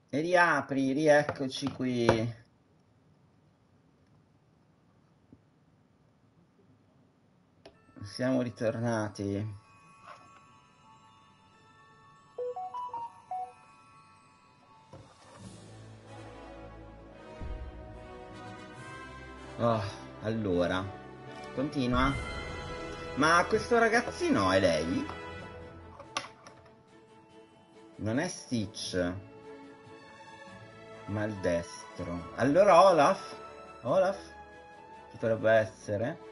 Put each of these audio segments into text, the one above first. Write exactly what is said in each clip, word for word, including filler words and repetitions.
E riapri, rieccoci qui. Siamo ritornati. Oh, allora, continua. Ma questo ragazzino è lei? Non è Stitch. Maldestro. Allora Olaf? Olaf? Potrebbe essere?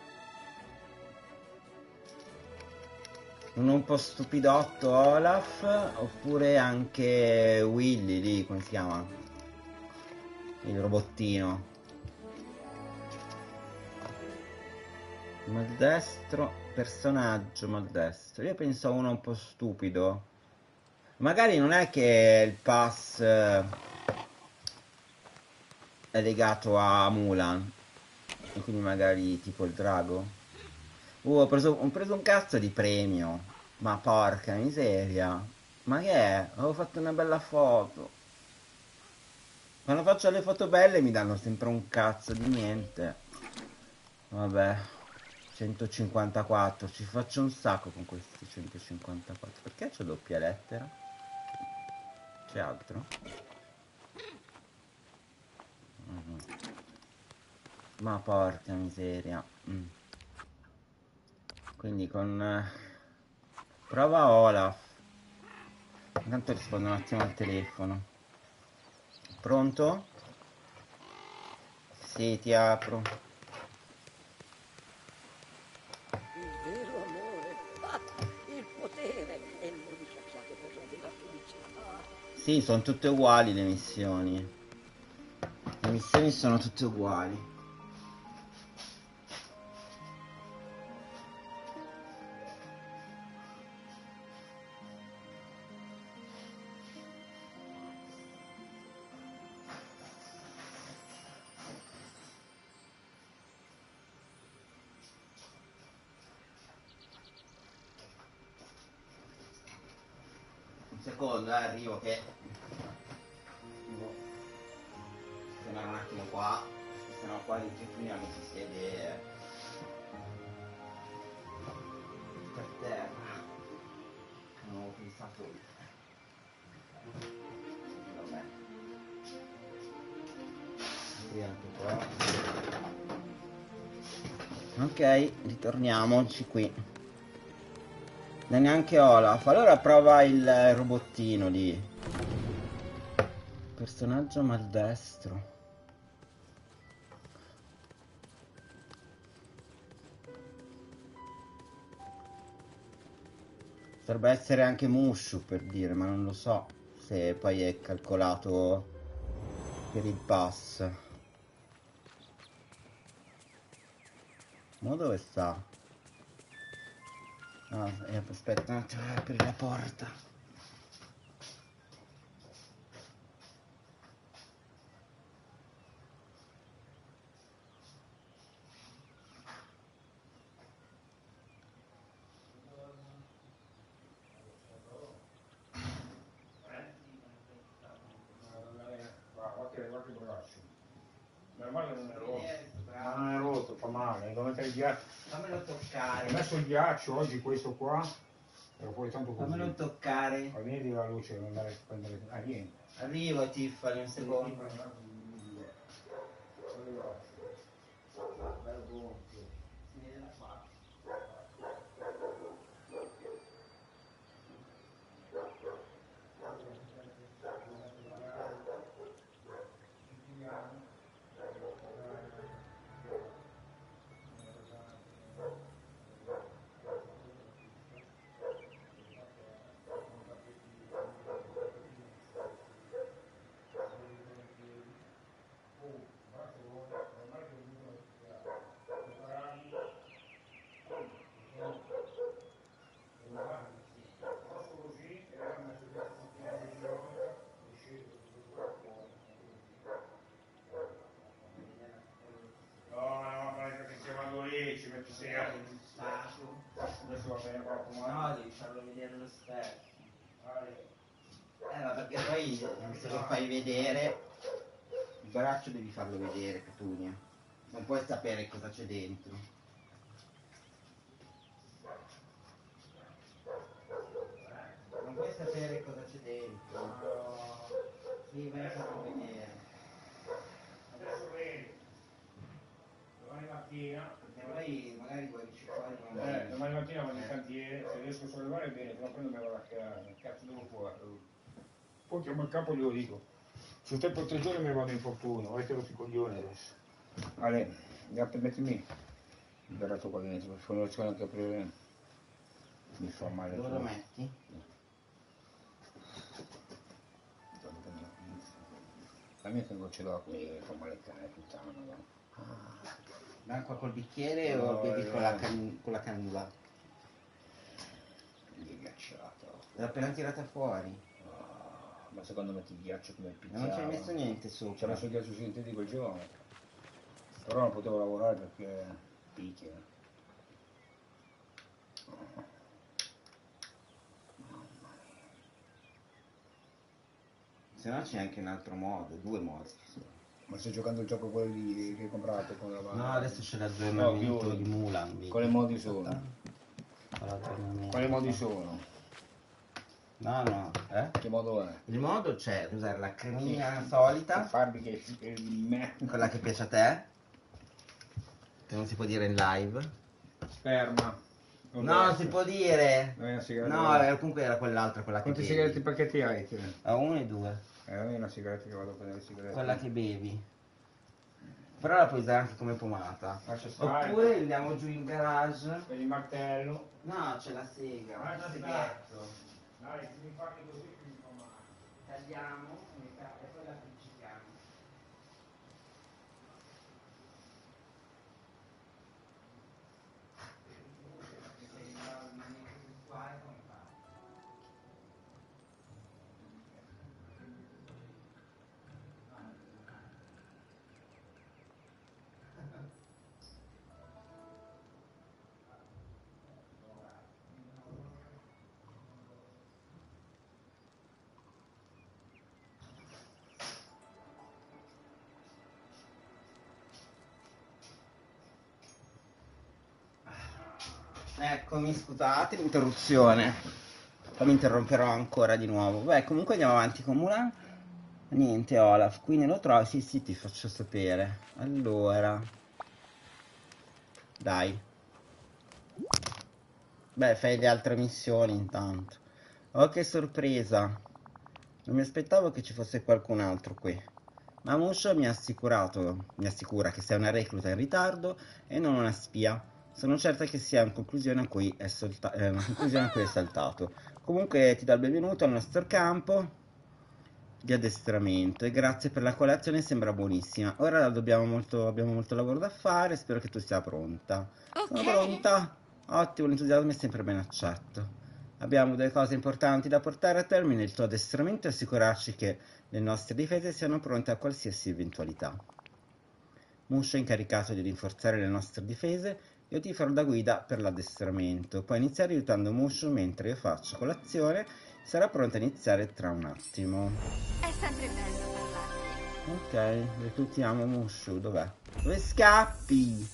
Un un po' stupidotto Olaf, oppure anche Willy lì, come si chiama? Il robottino. Maldestro, personaggio maldestro. Io penso a uno un po' stupido. Magari non è che il pass eh, è legato a Mulan. E quindi magari tipo il drago. Uh, ho preso, ho preso un cazzo di premio. Ma porca miseria. Ma che è? Avevo fatto una bella foto. Quando faccio le foto belle mi danno sempre un cazzo di niente. Vabbè. centocinquantaquattro. Ci faccio un sacco con questi centocinquantaquattro. Perché c'è doppia lettera? C'è altro? Mhm. Ma porca miseria. Mm. Quindi con... eh, prova Olaf. Intanto rispondo un attimo al telefono. Pronto? Sì, ti apro. Il vero amore, ah, il potere e l'insatiate cosa della felicità. Sì, sono tutte uguali le missioni. Le missioni sono tutte uguali. Un secondo, eh, arrivo che... Devo sistemare un attimo qua. Sennò qua il cecchino mi si siede... per terra. Non avevo pensato... Vabbè. Sì, anche qua. Ok, ritorniamoci qui. E neanche Olaf. Allora prova il robottino lì. Personaggio maldestro. Potrebbe essere anche Mushu per dire, ma non lo so se poi è calcolato per il pass. Ma dove sta? Ah, eh, aspetta un attimo, devo aprire la porta. Guarda che braccio. Meno male non è rotto. Ma non è rotto, fa male, devo mettere il ghiaccio. Fammelo toccare. Ho messo il ghiaccio oggi, questo qua, e poi tanto così. Fammelo toccare. Poi vieni la luce, devo andare a prendere. Ah, niente. Arrivo Tiffany, un secondo. Bello gonfio. Si vede da qua. Ci metti sei anni. Adesso va bene qua a fumare. No, devi farlo vedere allo specchio. Vale. Eh, ma perché poi se lo fai vedere, il braccio devi farlo vedere, Petunia. Non puoi sapere cosa c'è dentro. Non puoi sapere cosa c'è dentro. Sì, vai a farlo vedere. Adesso vedi. Domani mattina. Perché poi magari guarisci fuori non Eh, vedi. domani mattina vado in cantiere, se riesco a sollevare bene, se no prendo me vado a casa. Cazzo devo fare? Poi chiamo il capo e glielo dico. Su tempo tre giorni me ne vado in fortuna, avete rotto i coglioni adesso. Ale, gatto mettimi il barato qua dentro, perché non riesco neanche a aprire. Mi fa male. Dove lo metti? La mia che non ce l'ho qui, fa male il cane, puttana, no? L'acqua col bicchiere No, o bevi eh. con la, can- con la cannulla? Il ghiacciato. L'ho appena tirata fuori. Ah, ma secondo me ti ghiaccio come il Ma non ci hai pizzale. messo niente C'è sopra. messo il ghiaccio sintetico il giorno. Però non potevo lavorare perché picchia. Se no c'è anche un altro modo, due modi. Ma stai giocando il gioco quello lì che hai comprato con la No, adesso c'è No, l'aggiornamento più- di Mulan. vedi? Quali modi sono? Fa l'aggiornamento. Quali modi sono? No, no, eh? Che modo è? Il modo c'è usare la cremina solita, Farmi che il me. quella che piace a te, che non si può dire in live. Sperma. No, si può dire. Non è una sigaretta. No, era- comunque era quell'altra, quella che Quanti bevi. sigarette pacchetti hai te? A uno e due. Eh, non è una sigaretta che vado a prendere le sigarette. Quella che bevi. Però la puoi usare anche come pomata. Lascia stare. Oppure andiamo giù in garage. Per il martello. No, c'è la sega, Ah, un già seghetto. Dai, se mi fate così mi fa male. Tagliamo e poi la appiccichiamo. Eccomi, scusate l'interruzione. Poi mi interromperò ancora di nuovo. Beh, comunque andiamo avanti con Mulan. Niente, Olaf, quindi lo trovo. Sì, sì, ti faccio sapere. Allora. Dai. Beh, fai le altre missioni intanto. Oh, che sorpresa. Non mi aspettavo che ci fosse qualcun altro qui. Ma Musho mi ha assicurato, mi assicura che sei una recluta in ritardo e non una spia. Sono certa che sia una conclusione a cui è, solta- eh, una conclusione a cui è saltato. Comunque ti do il benvenuto al nostro campo di addestramento e grazie per la colazione, sembra buonissima. Ora dobbiamo molto, abbiamo molto lavoro da fare, spero che tu sia pronta. Sono Ok. pronta? Ottimo, l'entusiasmo è sempre ben accetto. Abbiamo due cose importanti da portare a termine, il tuo addestramento e assicurarci che le nostre difese siano pronte a qualsiasi eventualità. Musho è incaricato di rinforzare le nostre difese, io ti farò da guida per l'addestramento. Puoi iniziare aiutando Musho mentre io faccio colazione, sarà pronta a iniziare tra un attimo. È sempre bello parlarti. Ok, reclutiamo Musho, dov'è? Dove scappi?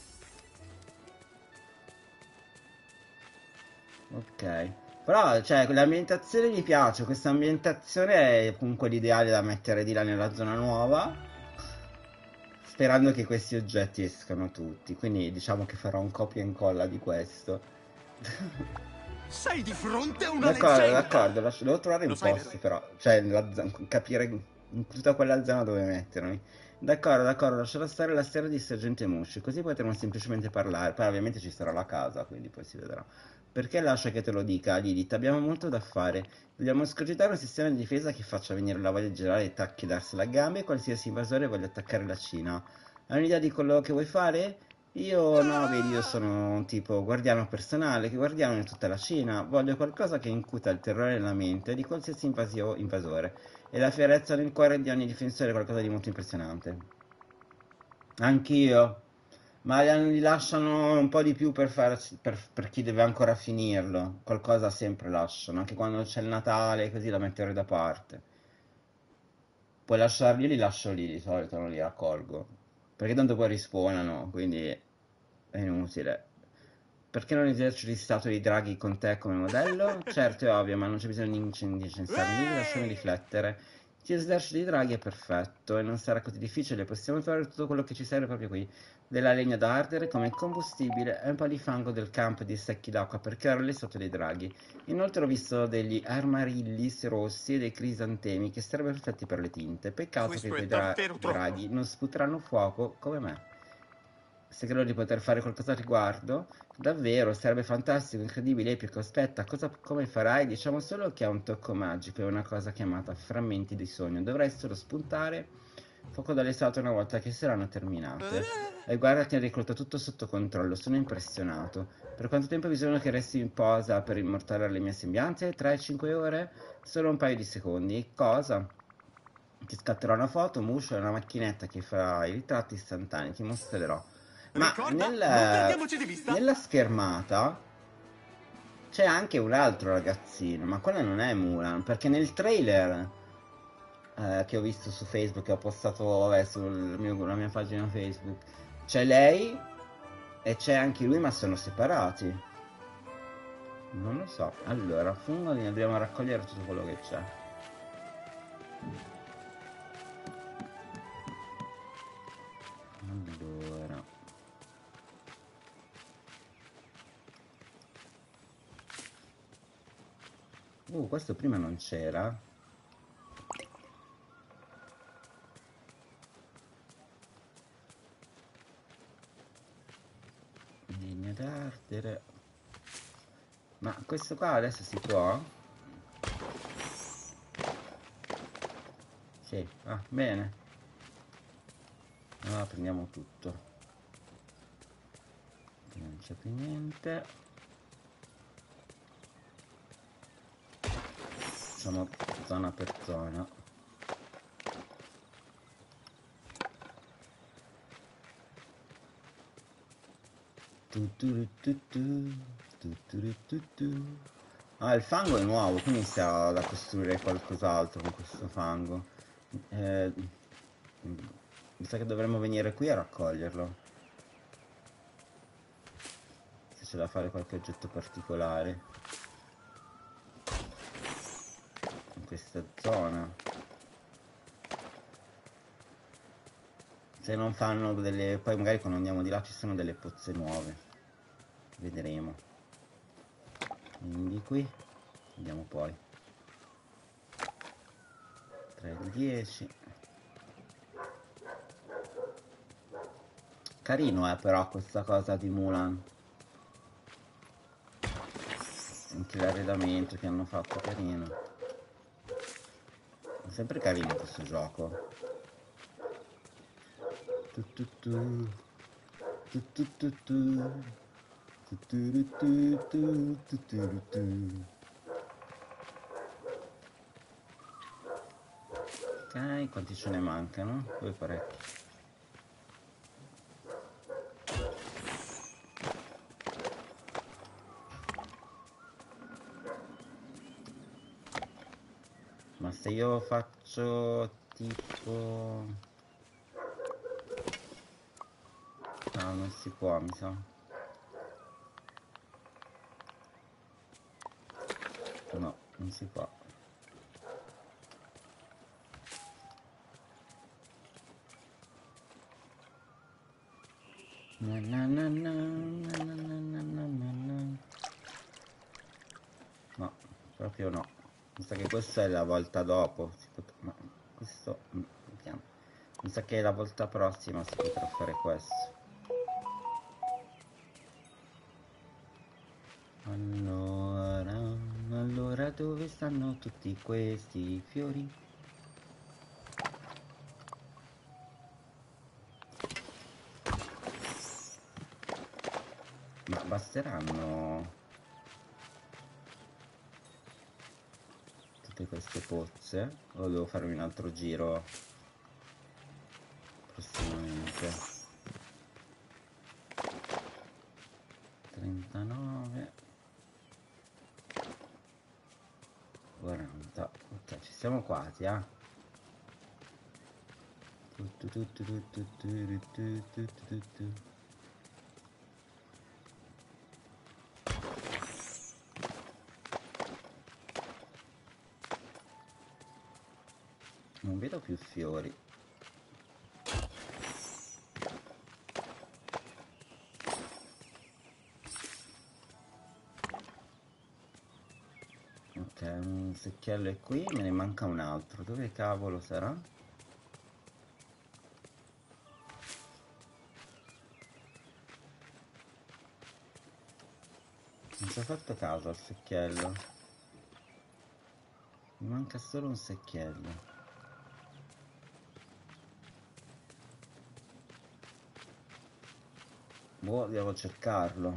Ok. Però, cioè, l'ambientazione mi piace, questa ambientazione è comunque l'ideale da mettere di là nella zona nuova, sperando che questi oggetti escano tutti, quindi diciamo che farò un copia e incolla di questo. Sei di fronte a una D'accordo, leggenda. d'accordo, lascio- devo trovare Lo un sai posto perché? però, cioè nella zo- capire in tutta quella zona dove mettermi. D'accordo, d'accordo, lascerò stare la storia di Sergente Mushi, così potremo semplicemente parlare. Poi ovviamente ci sarà la casa, quindi poi si vedrà. Perché lascia che te lo dica, Lilith? Abbiamo molto da fare. Dobbiamo escogitare un sistema di difesa che faccia venire la voglia generale di attacchi darsela a gambe e qualsiasi invasore voglia attaccare la Cina. Hai un'idea di quello che vuoi fare? Io no, vedi, io sono un tipo guardiano personale, che guardiano di tutta la Cina. Voglio qualcosa che incuta il terrore nella mente di qualsiasi invasio- invasore e la fierezza nel cuore di ogni difensore, qualcosa di molto impressionante. Anch'io. Ma li li lasciano un po' di più per, farci- per, per chi deve ancora finirlo. Qualcosa sempre lasciano, anche quando c'è il Natale, così da mettere da parte. Puoi lasciarli, li lascio lì di solito, non li raccolgo. Perché tanto poi rispawnano, quindi è inutile. Perché non eserciti stato di Draghi con te come modello? Certo, è ovvio, ma non c'è bisogno di incensarmi, lasciami Eeeh! riflettere. Ti eserciti di Draghi è perfetto e non sarà così difficile, possiamo trovare tutto quello che ci serve proprio qui. Della legna da ardere come combustibile e un po' di fango del campo e di secchi d'acqua per creare le sotto dei draghi. Inoltre ho visto degli armarillis rossi e dei crisantemi che sarebbero perfetti per le tinte. Peccato che Questo è quei dra- davvero troppo. draghi non sputeranno fuoco come me. Se credo di poter fare qualcosa al riguardo, davvero, sarebbe fantastico, incredibile, epico. Aspetta, cosa, come farai? Diciamo solo che ha un tocco magico, è una cosa chiamata frammenti di sogno. Dovrai solo spuntare fuoco dalle statue una volta che saranno terminate. Eeeh! E guarda che hai recluta tutto sotto controllo, sono impressionato. Per quanto tempo hai bisogno che resti in posa per immortalare le mie sembianze? tre cinque ore? Solo un paio di secondi. Cosa? Ti scatterò una foto, un muscio e una macchinetta che fa i ritratti istantanei, ti mostrerò. Ma Ricorda, non nel- perdiamoci di vista. nella schermata c'è anche un altro ragazzino, ma quello non è Mulan, perché nel trailer eh, che ho visto su Facebook, che ho postato vabbè, sulla mia pagina Facebook, c'è lei e c'è anche lui, ma sono separati. Non lo so. Allora, fungoli, andiamo a raccogliere tutto quello che c'è. Allora. Uh, questo prima non c'era. Legna d'ardere. Ma questo qua adesso si può? Sì, ah, bene. Allora prendiamo tutto. Non c'è più niente. Facciamo zona per zona. Tu tu tu tu, tu tu tu tu. Ah, il fango è nuovo, quindi si ha da costruire qualcos'altro con questo fango. Eh, mi sa che dovremmo venire qui a raccoglierlo. Se c'è da fare qualche oggetto particolare. In questa zona. Se non fanno delle... Poi magari quando andiamo di là ci sono delle pozze nuove. Vedremo. Quindi qui. Andiamo poi. tre di dieci. Carino è però questa cosa di Mulan. Anche l'arredamento che hanno fatto carino. È sempre carino questo gioco. Tu tu tu. Tu tu tu tu. Tu tu tu tu. Tu tu tu. Ok, quanti ce ne mancano? Due parecchi. Ma se io faccio tipo... No, non si può, mi sa. No, non si può. Na na na na, na na na na na na. No, proprio no. Mi sa che questa è la volta dopo. Si pot- Ma questo... mm, vediamo. Mi sa che la volta prossima si potrà fare questo. Allora, allora dove stanno tutti questi fiori? Ma basteranno tutte queste pozze? O devo fare un altro giro prossimamente? Ok, ci siamo quasi, eh. Tu, tu, tu, tu, tu, tu, tu, tu, tu, tu, tu. Non vedo più fiori. Ok, un secchiello è qui, me ne manca un altro. Dove cavolo sarà? Non ci ho fatto caso al secchiello. Mi manca solo un secchiello. Boh, devo cercarlo.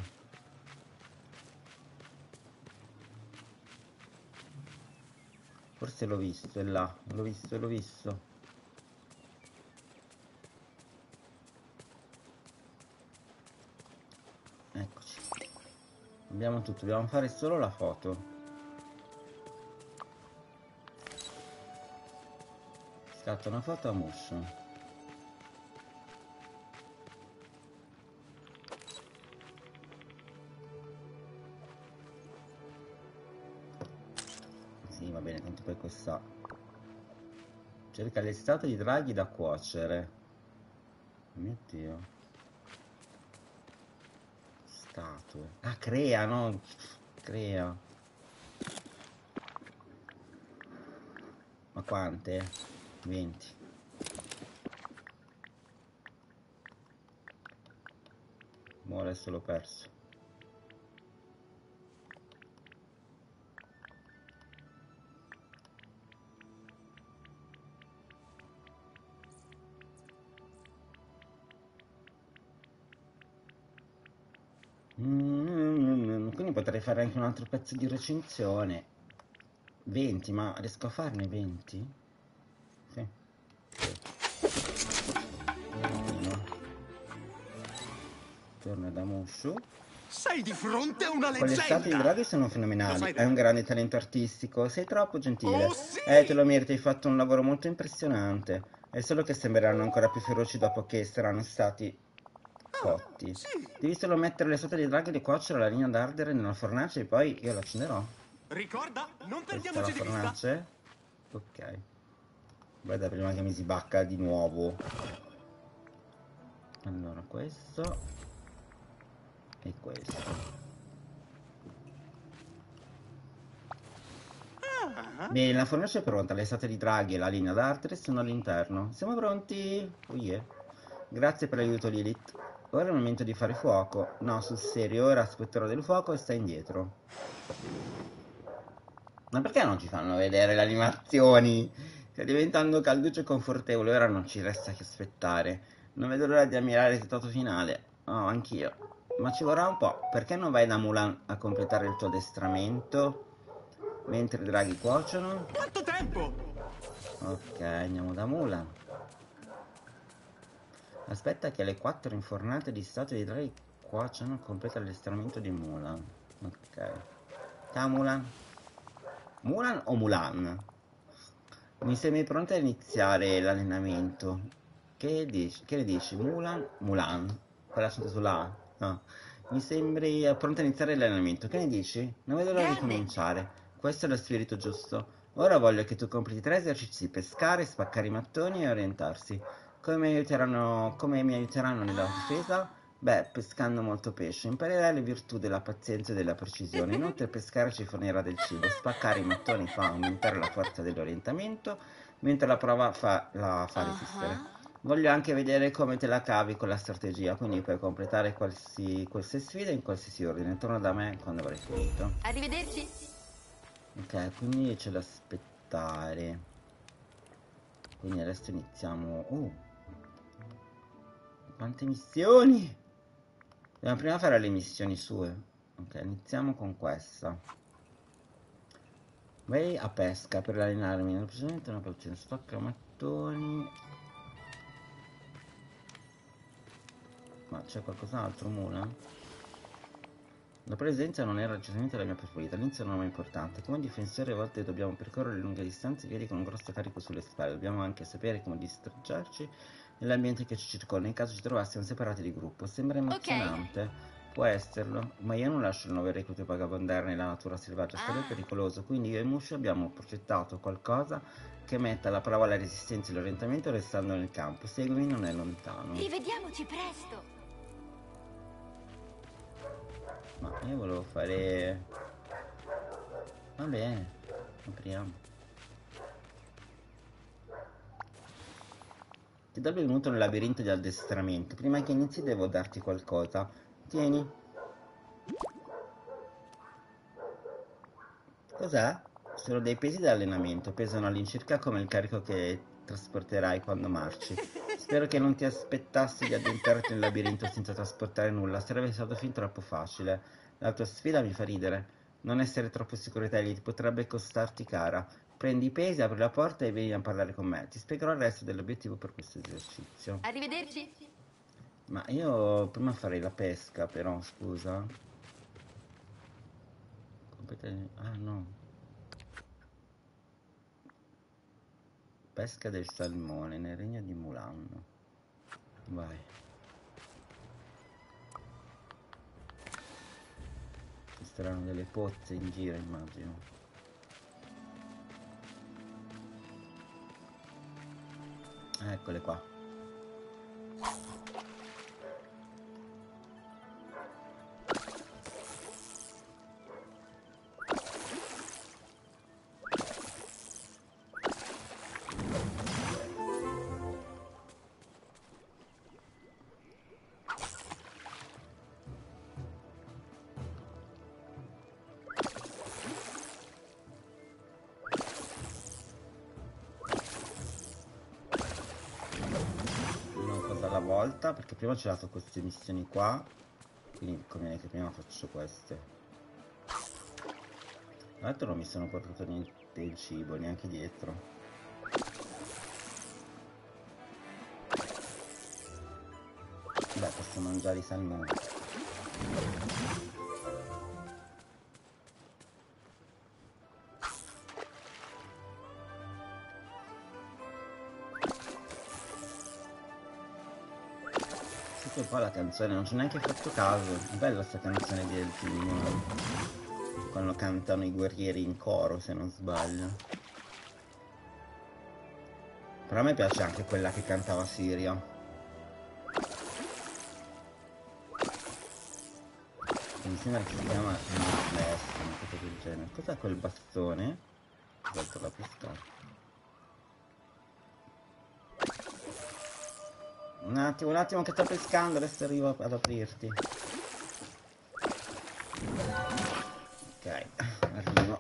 Forse l'ho visto, è là. L'ho visto, l'ho visto. Eccoci. Abbiamo tutto, dobbiamo fare solo la foto. Scatta una foto a Muscio. Sì, va bene, tanto poi questa. Cerca le statue di draghi da cuocere. Mio Dio. Statue. Ah, crea, no? Crea. Ma quante? venti. Mo' adesso l'ho perso. Mm, quindi potrei fare anche un altro pezzo di recensione. venti, ma riesco a farne venti? Sì. Uno. Torna da Mushu. Sei di fronte a una Quelle statue di leggenda! draghi sono Lo fenomenali. sai Hai bene. un grande talento artistico. Sei troppo gentile. Oh sì! Eh, te lo meriti, hai fatto un lavoro molto impressionante. È solo che sembreranno ancora più feroci dopo che saranno stati Ah, cotti. sì. Devi solo mettere le statue di draghi e di cuocere la linea d'ardere nella fornace e poi io l'accenderò. Ricorda, non Questa è la perdiamoci di vista. fornace. Ok. Guarda prima che mi si bacca di nuovo. Allora, questo e questo. Bene, la fornace è pronta, le statue di draghi e la linea d'arte sono all'interno. Siamo pronti? Oh yeah. Grazie per l'aiuto, Lilith. Ora è il momento di fare fuoco. No, sul serio, ora aspetterò del fuoco e stai indietro. Ma perché non ci fanno vedere le animazioni? Sta diventando calduccio e confortevole, ora non ci resta che aspettare. Non vedo l'ora di ammirare il risultato finale. Oh, anch'io. Ma ci vorrà un po'. Perché non vai da Mulan a completare il tuo addestramento? Mentre i draghi cuociono? Quanto tempo? Ok, andiamo da Mulan. Aspetta che le quattro infornate di statue di draghi cuociono completa l'addestramento di Mulan. Ok. Ciao Mulan. Mulan o Mulan? Mi sembri pronta a iniziare l'allenamento. Che dici? Che ne dici? Mulan? Mulan. Con l'accento sulla A? No. Mi sembri pronta a iniziare l'allenamento. Che ne dici? Non vedo l'ora di Grande! cominciare. Questo è lo spirito giusto. Ora voglio che tu completi tre esercizi: pescare, spaccare i mattoni e orientarsi. Come mi aiuteranno, come mi aiuteranno nella difesa? Beh, pescando molto pesce, imparerai le virtù della pazienza e della precisione. Inoltre pescare ci fornirà del cibo. Spaccare i mattoni fa aumentare la forza dell'orientamento, mentre la prova fa, la fa resistere. Ah, Voglio anche vedere come te la cavi con la strategia, quindi puoi completare qualsi, qualsiasi sfida in qualsiasi ordine. Torna da me quando avrai finito. arrivederci. Ok, quindi c'è da aspettare. Quindi adesso iniziamo. Oh, quante missioni! Dobbiamo prima fare le missioni sue. Ok, iniziamo con questa. Vai a pesca per allenarmi. Nel precedente una pozione stocca mattoni. Ma c'è qualcos'altro, Mula? La presenza non era certamente la mia preferita, all'inizio non era importante. Come difensore a volte dobbiamo percorrere lunghe distanze veri con un grosso carico sulle spalle, dobbiamo anche sapere come distrarci nell'ambiente che ci circonda in caso ci trovassimo separati di gruppo. Sembra emozionante, Ok. può esserlo, ma io non lascio il nuovo recluto vagabondare nella natura selvaggia, sarebbe Ah, pericoloso, quindi io e Mushu abbiamo progettato qualcosa che metta alla prova la resistenza e l'orientamento restando nel campo. Seguimi, non è lontano. rivediamoci presto. Ma io volevo fare... Va bene, apriamo. Ti do il benvenuto nel labirinto di addestramento. Prima che inizi devo darti qualcosa. Tieni. Cos'è? Sono dei pesi da allenamento. Pesano all'incirca come il carico che trasporterai quando marci. Spero che non ti aspettassi di addentrarti nel labirinto senza trasportare nulla. Sarebbe stato fin troppo facile. La tua sfida mi fa ridere. Non essere troppo sicuro di te, ti potrebbe costarti cara. Prendi i pesi, apri la porta e vieni a parlare con me. Ti spiegherò il resto dell'obiettivo per questo esercizio. Arrivederci. Ma io prima farei la pesca, però, scusa. Compete- Ah, no. Pesca del salmone nel regno di Mulan. Vai. Ci saranno delle pozze in giro, immagino. Eccole qua. Una cosa alla volta, perché prima c'è dato queste missioni qua, quindi conviene che prima faccio queste. Tra l'altro non mi sono portato niente il cibo, neanche dietro. Beh, posso mangiare i salmoni. Sento qua la canzone, non ci ho neanche fatto caso. È bella sta canzone di Elfin, quando cantano i guerrieri in coro, se non sbaglio. Però a me piace anche quella che cantava Siria. Mi sembra che si chiama Northwest, una cosa del genere. Cos'è quel bastone? Salto la pistola. Un attimo, un attimo che sto pescando, adesso arrivo ad aprirti. Ok, arrivo.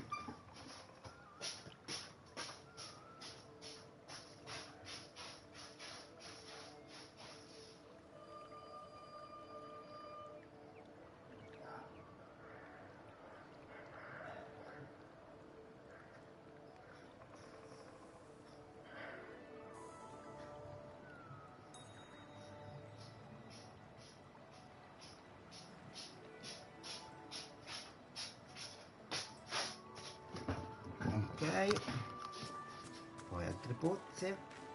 Ok, poi altre pozze.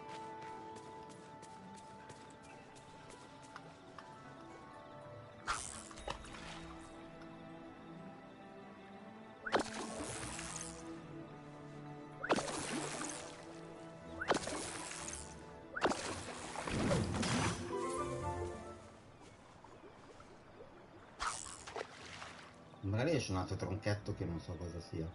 Magari esce un altro tronchetto che non so cosa sia.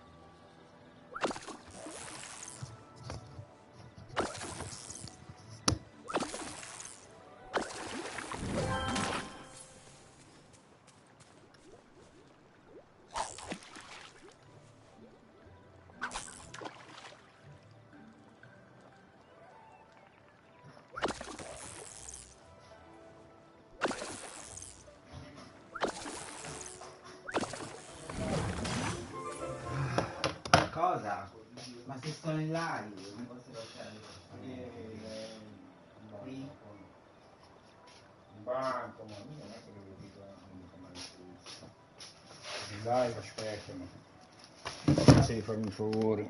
Cosa? Ma se sto in live, non posso lasciare qui. Un banco, ma io non è che devo dire non dico mai più. Dai, aspettami. Se di farmi un favore.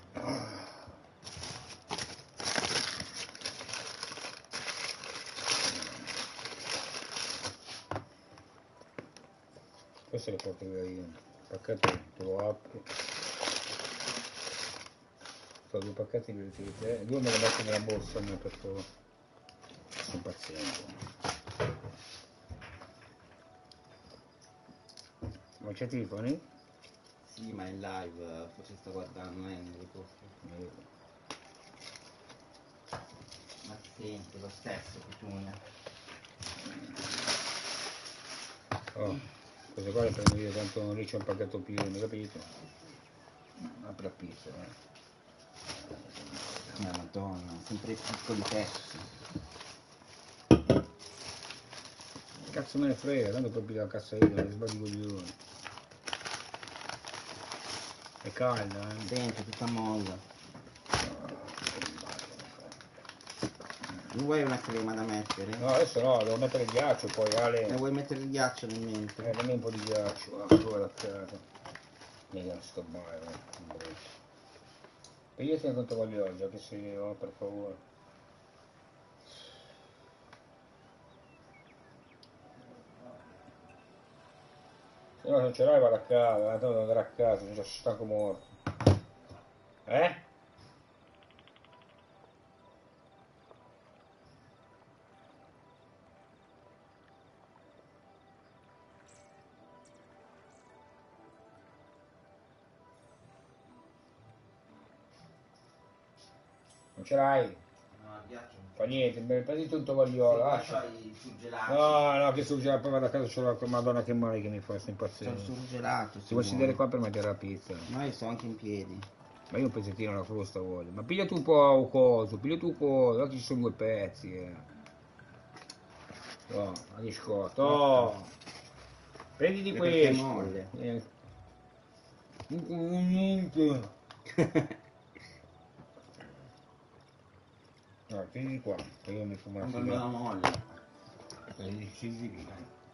Questo le porto via io. Il pacchetto te lo apro. Fa due pacchetti li utilizzo. Due me li metto nella borsa a me per favore. Sono paziente. Ma c'è Tiffany? Sì, ma in live, forse sto guardando, non è nel riposto. Ma senti, lo stesso, Petunia. Oh, queste qua le prendo io, tanto non lì c'è un pacchetto pieno, capito? Apri la pizza, eh. Ma madonna, sempre piccoli pezzi. Cazzo me ne frega, tanto poi pigliare la cazza io, le sbagli coglioni. È calda, eh. Dentro, tutta molla. Non vuoi una crema da mettere? No, adesso no, devo mettere il ghiaccio poi, Ale. Ne vuoi mettere il ghiaccio nel mentre? Eh, dammi un po' di ghiaccio, ah, dove la casa. Mica sto male, eh. Pigliati quanto voglio oggi, che se io, per favore. Se no non ce l'hai vado a casa, tanto devo andare a casa, sono già stanco morto. Eh? Non ce l'hai? No, il ghiaccio. Fa niente, prendi tutto vagliolo, lascia. C'hai surgelato. No, no, che surgelato, poi vado a casa, c'ho la madonna che male che mi fa, sto C'ho impazzendo. il surgelato. Ti vuoi sedere qua per mangiare la pizza? Ma io sto anche in piedi. Ma io un pezzettino alla frusta voglio. Ma piglia tu un po' un coso, piglia tu un coso, guarda che ci sono due pezzi, eh. No, a discotto. Oh. Prendi di Perché è questo. molle. Eh. Niente. No, prendi di qua, che io mi fumo una Non la sigaretta. molle. Prendi sì, sì.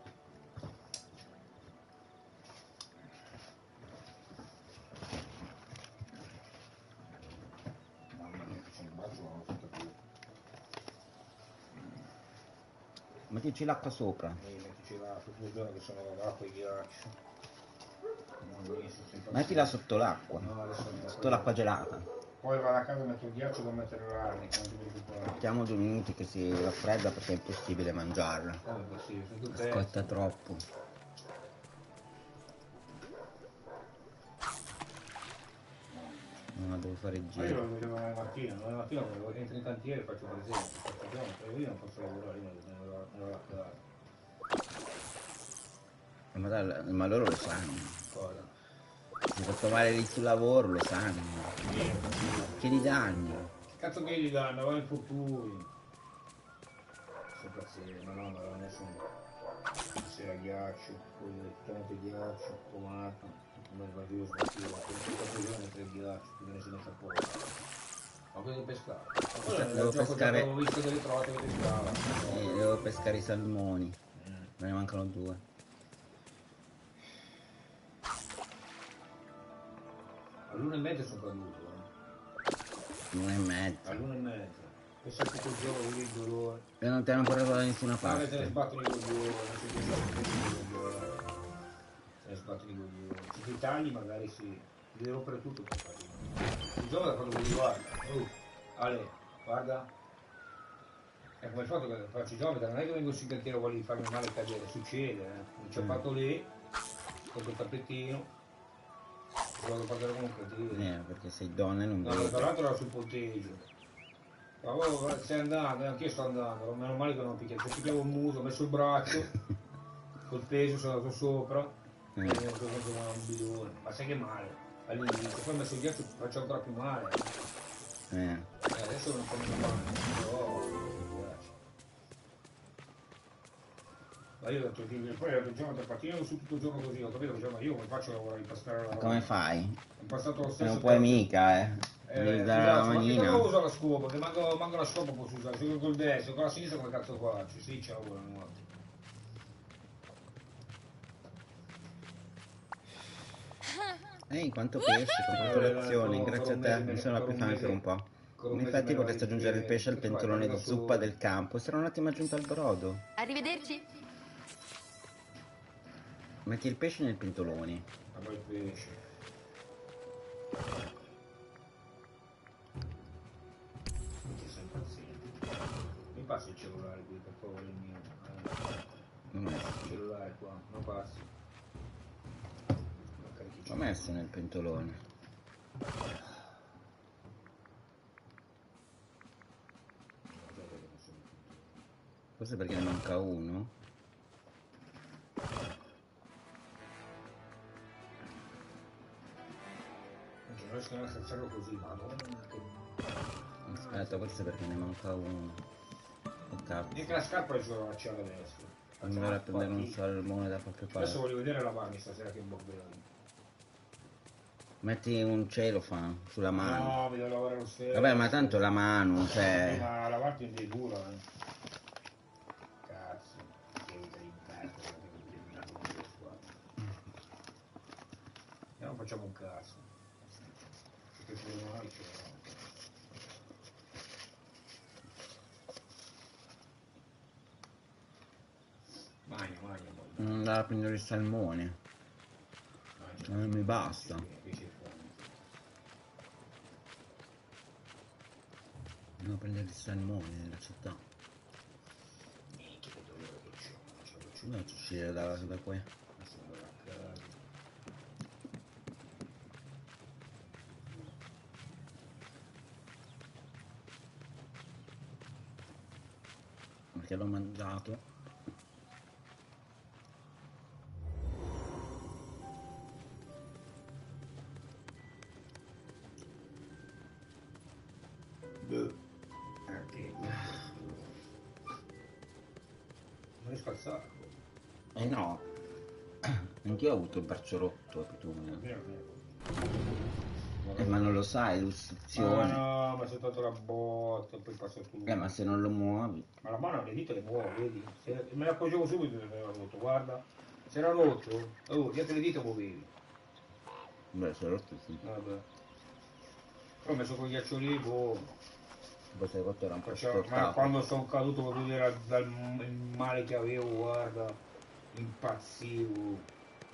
Mamma mia, che c'è il bacio, non ho fatto più. Mettici l'acqua sopra. E mettici l'acqua, due giorni che sono l'acqua e ghiaccio. Non riesco, sto impazzendo. Mettila sotto l'acqua. No, adesso non Sotto l'acqua gelata. Poi vado a casa e metto il ghiaccio per mettere l'arnica, non ti preoccupare. Aspettiamo due minuti che si raffredda perché è impossibile mangiarla. Come è possibile? Sono due pezzi. Scotta troppo. No, devo fare il Ma io giro. lo vedevo la mattina, la mattina quando entro in cantiere faccio presente, faccio giorno, io non posso lavorare, io non devo lavorare. Ma, dai, ma loro lo sanno. Cosa? Se fa trovare lì sul lavoro lo sanno. Che gli danno? Cazzo che gli danno, va in futuri. Sto pazzesco, ma no, ma non è solo. Sera ghiaccio, poi tanto ghiaccio, tomato, come il vaglio sbattivo, quattro giorni tre ghiaccio, che ne se ne fa poco. Ma cosa devo pescare? Ma quello è Devo il gioco pescare- che avevo visto delle trovate che pescava. Eh, devo pescare i salmoni. Me ne mancano due. All'una e mezza sono caduto, eh. L'una e mezza. All'una e mezza. Pensa tutto il giorno lì il dolore. E non ti hanno portato da nessuna Guarda te ne parte. sbattono i coglioni, non si pensa che i coglioni. Se ne sbattono i coglioni. Se ti tagli magari sì. Ti devi rompere tutto per farlo. Il giorno da quando mi guarda. Oh, Ale, guarda. È come il fatto che faccio i geometra, non è che vengo sul cantiere e voglio farmi male e cadere, succede, eh. Mi ci ho fatto lì, con il tappetino. Lo vado a pagare comunque, ti dico. Eh, perché sei donna e non No, tra vedi. l'altro era sul ponteggio. Ma oh, stai andando, anch'io sto andando, meno male che non picchiavo, se picchiavo il muso, ho messo il braccio, col peso sono andato sopra, Mm. e ho messo un bidone, ma sai che male, all'inizio, poi ho messo il ghiaccio faccio ancora più male, Eh. eh, adesso non faccio male, però mi piace. Ma io ho detto, che- poi ho detto, giorno da mattina su tutto il giorno così, ho capito, che ma io come faccio a lavorare, impastare la Come fai? Ho impastato lo E stesso non puoi tempo. mica, eh. Eh, Devi usare scusate, la ma che manina. cosa uso la scopa? Che manco, manco la scopa posso usare, se io col destro, con la sinistra come cazzo faccio? Sì, ciao, buonanotte. Ehi, quanto pesce, comprato Eh, lezioni, con- grazie a con un te, mese mi me- sono con più un fame mese- per un po'. con un In mese effetti me ne potresti vai aggiungere il di- pesce al che trovai pentolone da di zuppa solo. del campo, sarà un attimo aggiunto al brodo. Arrivederci. Metti il pesce nei pentoloni. Ma poi il pesce. Non ci sei impaziente. Mi passi il cellulare qui per favore il mio. Eh, L'ho messo, il cellulare qua, lo passi. Lo carichi l'ho messo nel pentolone. Forse perché ne manca uno. Non riesco a accezzarlo così, madonna che... Aspetta, forse perché ne manca uno. Oh cazzo, Dico la scarpa ce l'ho allacciata adesso. non mi verrà a prendere un salmone da qualche Adesso parte. voglio vedere la mano stasera che bordello. Metti un celofan sulla mano. No, mi devo lavorare lo stesso. Vabbè, ma tanto la mano, Sì, cioè... ma lavarti in dura, eh. Cazzo, che vita di merda, che ho terminato con questo qua. E non facciamo un cazzo. Perché se non noi ce l'ho. Magna, magna, poi. Non andare a prendere il salmone. Mangia. Non mi basta. Che c'è fuori. Andiamo a prendere il salmone nella città. Minchia, che dolore che c'ho, non ce la faccio Non ci uscire da, da qui. più. Sono da casa. Perché l'ho mangiato. Anche non riesco a alzarlo. Eh no. Anch'io ho avuto il braccio rotto a Petunia. Vero, vero. Eh, ma non lo sai, Ma l'ostruzione. no, ma sei dato la botta e poi passa tutto. Eh, ma se non lo muovi. Ma la mano le dita le muovo, vedi? Se me la appoggiavo subito e era rotto, guarda. Se era rotto, oh, dietro le dita muovevi. Beh, se è rotto sì. Vabbè. Poi ho messo con gli ghiaccioli, boh. Poi se è rotto era un po' Facciamo- ma stortato. quando sono caduto per vedere dal il male che avevo, guarda, impazzivo.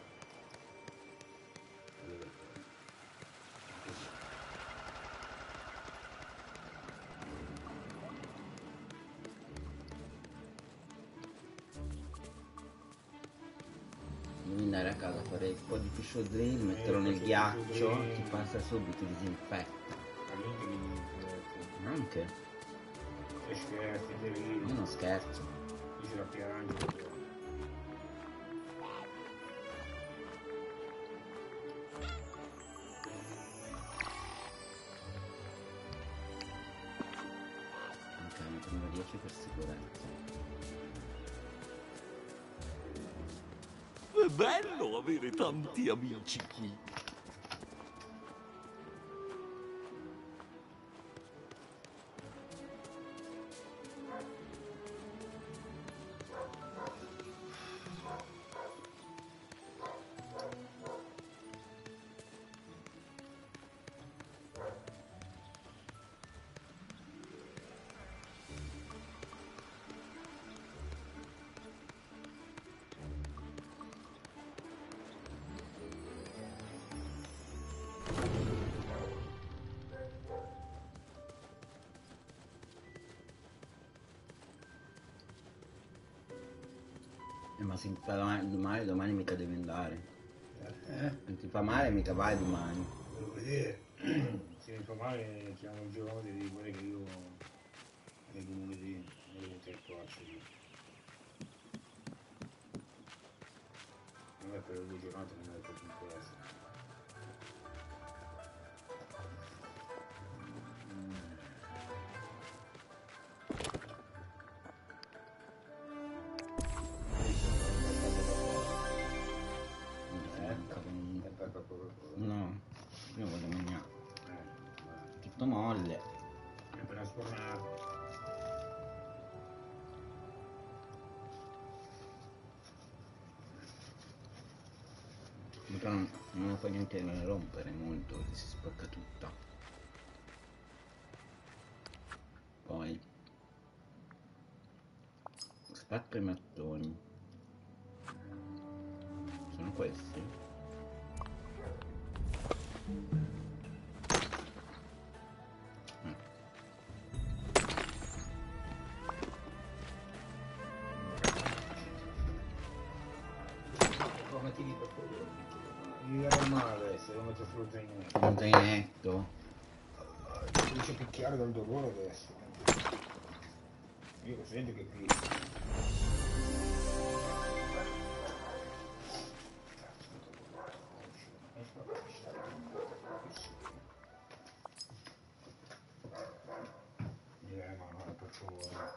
Devi andare a casa, fare un po' di piscio drill, metterlo Eh, nel faccio ghiaccio, piscio drill. ti passa subito, disinfetta. Veramente mi Anche, che scherzi, io devi, non scherzo. dice la piangere. Ok, ne prendo dieci per sicurezza. È bello avere tanti amici. Eh, ma se ti fa male domani mica devi andare. Eh? Se ti fa male mica vai domani. Devo vedere. Se mi fa male chiamo il giorno e dico guarda che io nel lunedì non devo interfaccio lì. Non è per le due giornate non è per in testa. Eh, manca un- È per proprio No, io voglio mangiare. eh, Tutto molle. è appena sfornato. Mica non, non fa niente da rompere molto, che si spacca tutta. Poi spacca i mattoni. Sono questi? Come ti dico, mi viene male adesso, lo metto sullo zainetto. Un zainetto. Mi comincia a picchiare dal dolore adesso. Io lo sento che picchia. Mi viene male, per favore.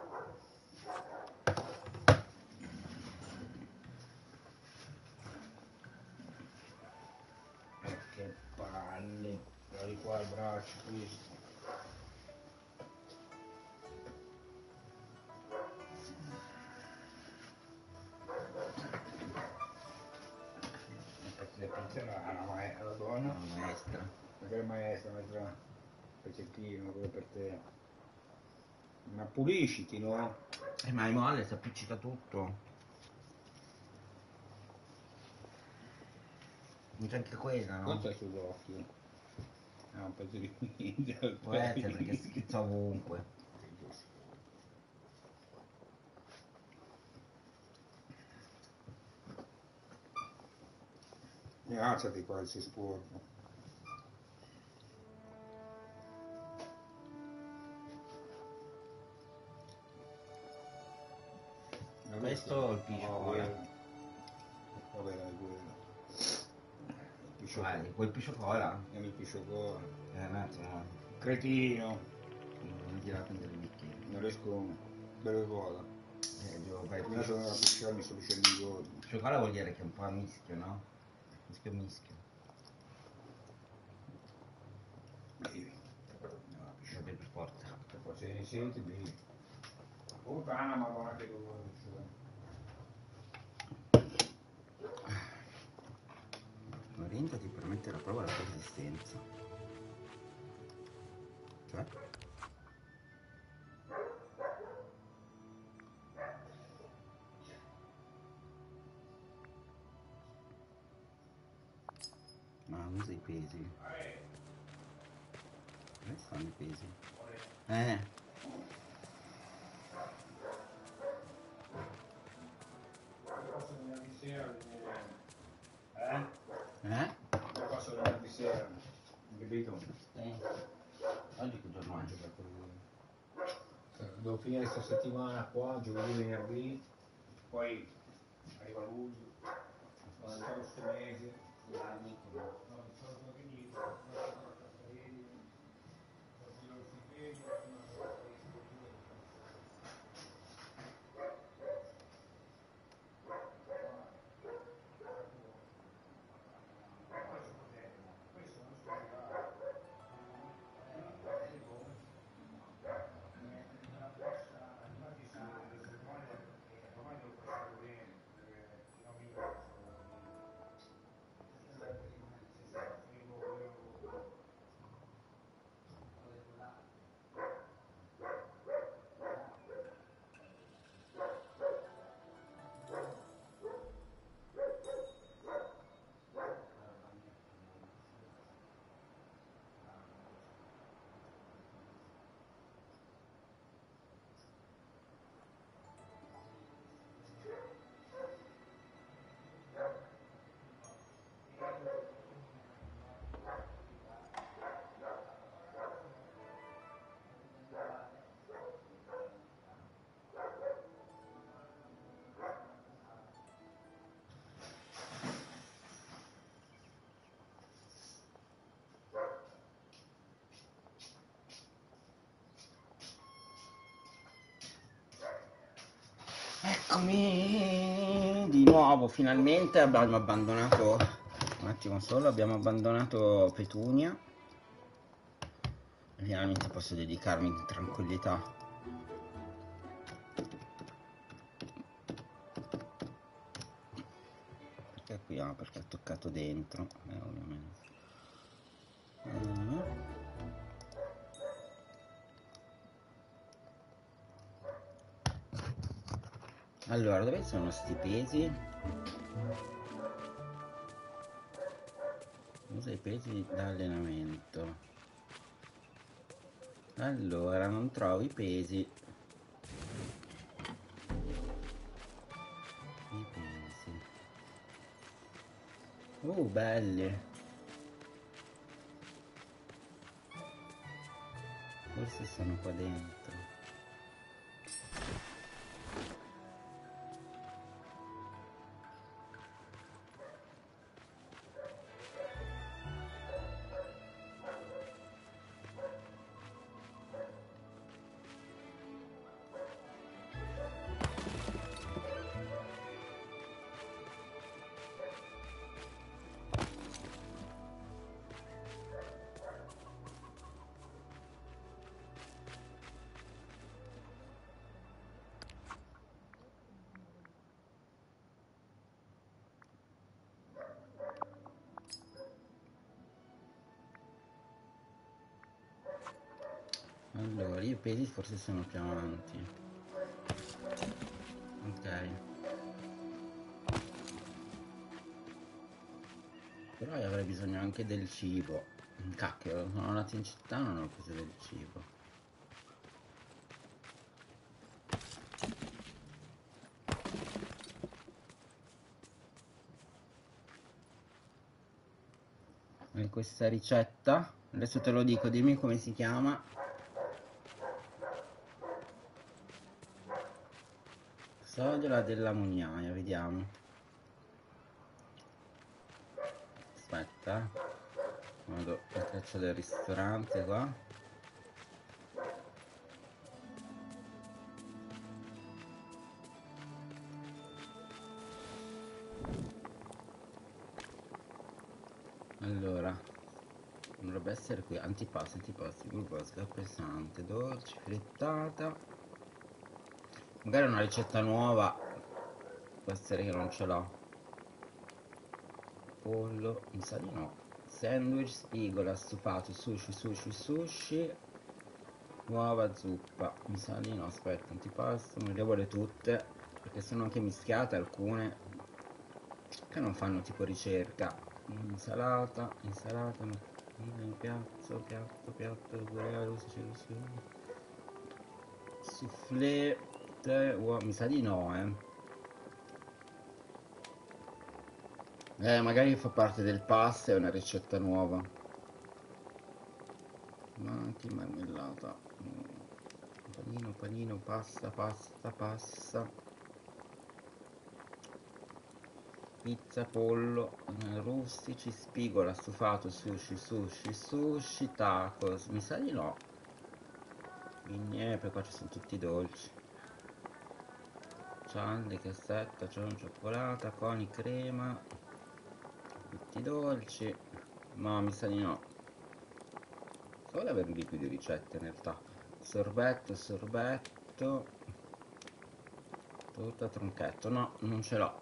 Eh, che palle, guardi qua il braccio, questo. Le pinzette alla maestra, la donna, La maestra. perché la maestra, la maestra pezzettino, quello per te. Ma pulisciti, no? Eh, ma è male, si appiccica tutto. Mica anche quella, no? Quanto è sull'occhio? Ah, un pezzo di niente. Può essere perché schizza ovunque. E alzati qua, il si sporco. Questo o il pisciocola? Vabbè, dai, quello. Il Guardi, quel pisciocola? È il pisciocola. Eh, un attimo. Cretino. Non tira a prendere il bicchiere. Non riesco. Beve vola. Eh, devo fare il Prima sono andato a pisciare, mi sto pisciando i giorni. pisciocola vuol dire che è un po' a mischio, no? Mischio mischio. Bevi. No, Piscio per forza. poi se ne senti, bevi. Oh, pana, madonna, che dolore. Orientati per mettere a prova la tua esistenza. Cioè? Ma usa i pesi. Dove stanno i pesi? Eh. Eh? Eh? Io passo venerdì sera, capito? Eh. Oggi che giorno è? Mangio per quello. Devo finire questa settimana qua, giovedì, venerdì, poi arriva luglio, sono ancora questo mese, no, di solito che dico, Eccomi di nuovo, finalmente abbiamo abbandonato, un attimo solo, abbiamo abbandonato Petunia e finalmente posso dedicarmi in tranquillità. Perché qui ah, perché ha toccato dentro, eh, ovviamente. Uh. Allora, dove sono sti pesi? Usa i pesi da allenamento. Allora, non trovo i pesi. I pesi. Uh, belli. Forse sono qua dentro. Allora, i pesi forse sono più avanti. Ok. Però avrei bisogno anche del cibo. Cacchio, sono andato in città e non ho preso del cibo. E questa ricetta, adesso te lo dico, dimmi come si chiama. Sodola della mugnaia, vediamo. Aspetta, vado a caccia del ristorante qua. Allora, dovrebbe essere qui, antipasto, antipasto, burrasca pesante, dolce, frittata. Magari una ricetta nuova, può essere che non ce l'ho. Pollo, mi sa di no. Sandwich, spigola, stufato, sushi, sushi, sushi. Uova, zuppa, mi sa di no, aspetta, antipasto, me le vuole tutte, perché sono anche mischiate alcune, che non fanno tipo ricerca. Insalata, insalata, piatto, piatto, piatto, guerriero, soufflé, uova, mi sa di no, eh. Eh, magari fa parte del pasto, è una ricetta nuova. Manchi, marmellata. Panino, panino, pasta, pasta, pasta. Pizza, pollo, rustici, spigola, stufato, sushi, sushi, sushi, tacos. Mi sa di no. Vignepe, qua ci sono tutti i dolci. Cialde, cassetta, cioccolata, coni, crema. Tutti dolci. Ma mi sa di no. So di avere di più di ricette in realtà. Sorbetto, sorbetto. Torta, tronchetto. No, non ce l'ho.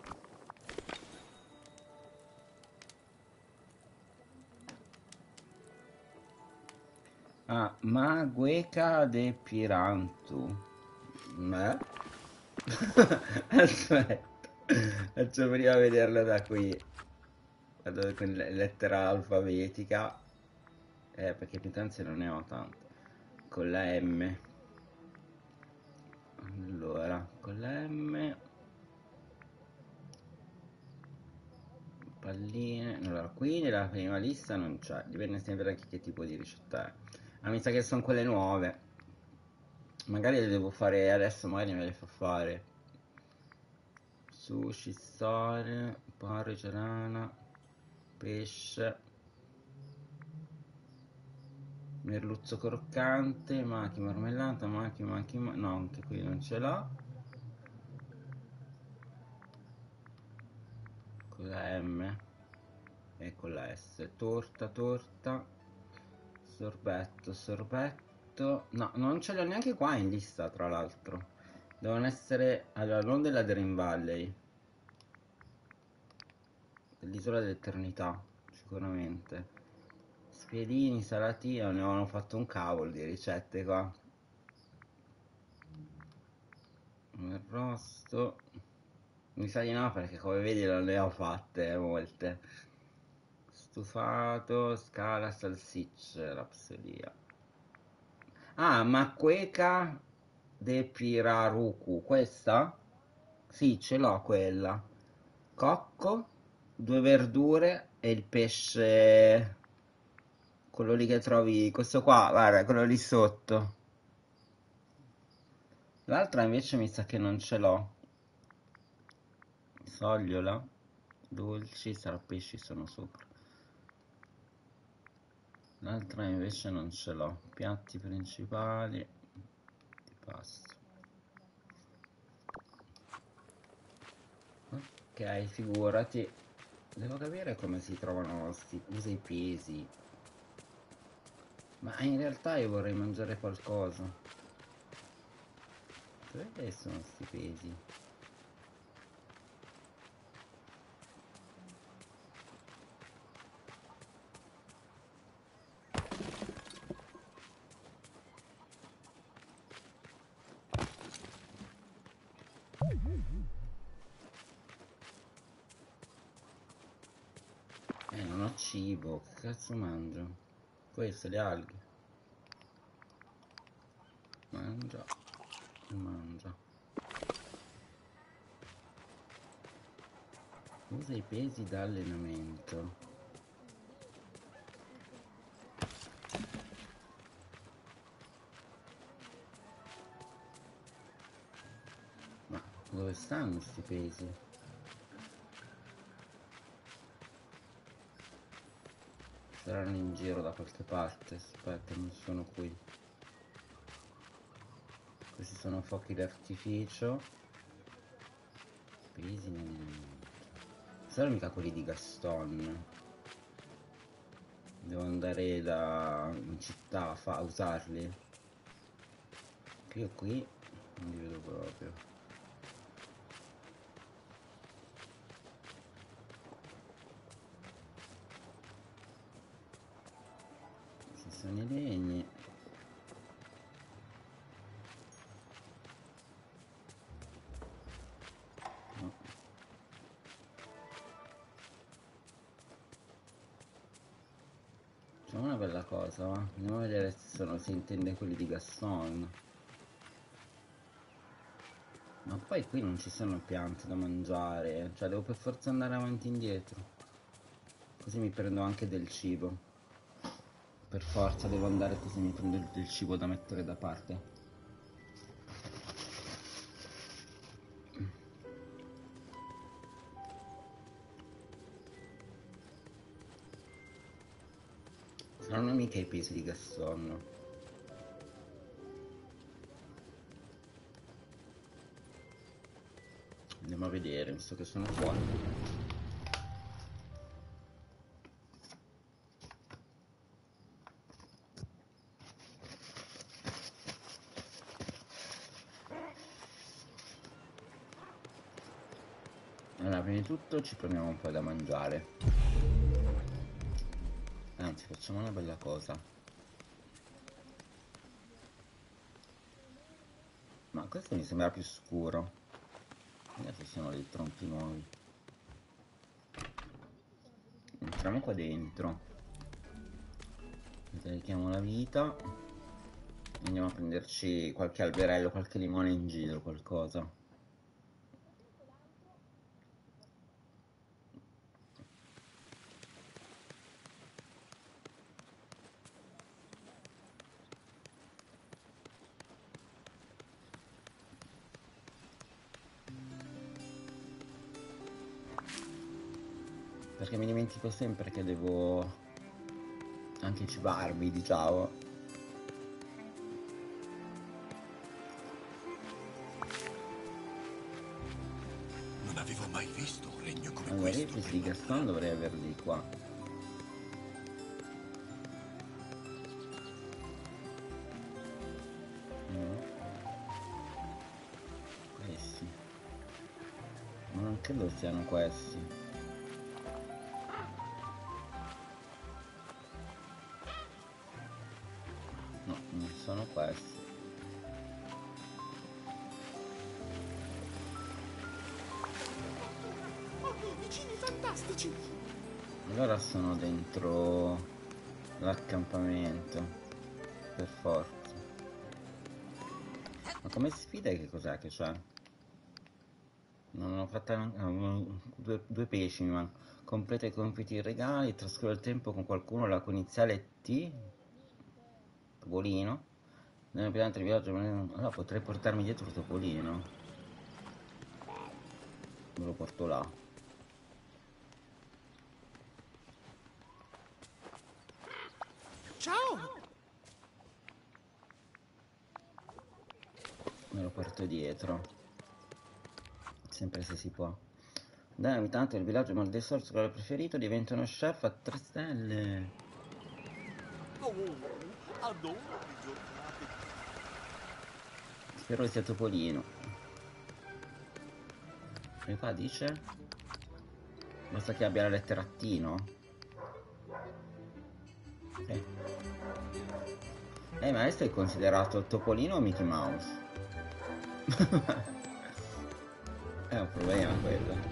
Ah, Magueca de Pirantu. Eh? Aspetta. Faccio prima vederlo da qui. Vado con le- lettera alfabetica. Eh, perché pietanze non ne ho tanto. Con la M. Allora, con la M. Palline. Allora, qui nella prima lista non c'è. Dipende sempre anche che tipo di ricetta è. Ah, mi sa che sono quelle nuove. Magari le devo fare adesso, magari me le fa fare. Sushi, storia, parmigiana, pesce, merluzzo croccante, machi marmellata, machi, machi, ma no, anche qui non ce l'ha. Con la M e con la S. Torta, torta, sorbetto, sorbetto. No, non ce l'ho neanche qua in lista, tra l'altro. Devono essere, allora, non della Dream Valley. dell'isola dell'eternità, sicuramente. Spiedini, salatini, non ne avevano fatto un cavolo di ricette qua. Arrosto. Mi sa di no perché come vedi non ne ho fatte molte. Stufato, scala, salsicce, rapsodia. Ah, ma cueca de pirarucu, questa? Sì, ce l'ho quella. Cocco, due verdure e il pesce, quello lì che trovi, questo qua, guarda, quello lì sotto. L'altra invece mi sa che non ce l'ho. Sogliola, dolci, sarà pesci sono sopra. L'altra invece non ce l'ho. Piatti principali di pasto. Ok, figurati. Devo capire come si trovano sti, usa i pesi. Ma in realtà io vorrei mangiare qualcosa. Dove sono sti pesi? Eh, non ho cibo, che cazzo mangio? Queste, le alghe. Mangia, mangia. Usa i pesi da allenamento. Ma dove stanno sti pesi? Saranno in giro da qualche parte. Aspetta, non sono qui. Questi sono fuochi d'artificio. Pesi nel... Sono mica quelli di Gaston. Devo andare da... in città a, fa... a usarli. Qui o qui non li vedo proprio. Ci sono i legni. No. Facciamo una bella cosa, va? Andiamo a vedere se sono, si intende quelli di Gaston. Ma poi qui non ci sono piante da mangiare, cioè devo per forza andare avanti e indietro. Così mi prendo anche del cibo. Per forza devo andare così mi prendo del cibo da mettere da parte. Saranno mica i pesi di Gaston. Andiamo a vedere, visto che sono qua. Allora, prima di tutto ci prendiamo un po' da mangiare. Anzi, facciamo una bella cosa. Ma questo mi sembra più scuro. Adesso sono dei tronchi nuovi. Entriamo qua dentro. Carichiamo la vita. Andiamo a prenderci qualche alberello, qualche limone in giro, qualcosa. Perché mi dimentico sempre che devo anche cibarmi, diciamo. Non avevo mai visto un regno come Allora, questo. i pesi di Gaston dovrei averli qua. No. Questi. Ma non credo siano questi. Non sono questi. Ho dei vicini fantastici. Allora sono dentro l'accampamento. Per forza. Ma come sfida che cos'è che c'è? Non ho fatta neanche due, due pesci, mi mancano. Completa i compiti regali, trascorre il tempo con qualcuno, la cui iniziale è T. Topolino. Nella pianta di viaggio, allora potrei portarmi dietro Topolino. Me lo porto là. Ciao. Me lo porto dietro. Sempre se si può. Dai, abitante del villaggio mal del sorso, quello preferito, diventa uno chef a tre stelle. Oh, adoro le giornate. Spero che sia Topolino. E qua dice? Basta che abbia la lettera T, no? Eh. Eh, ma questo è considerato Topolino o Mickey Mouse? È un problema quello.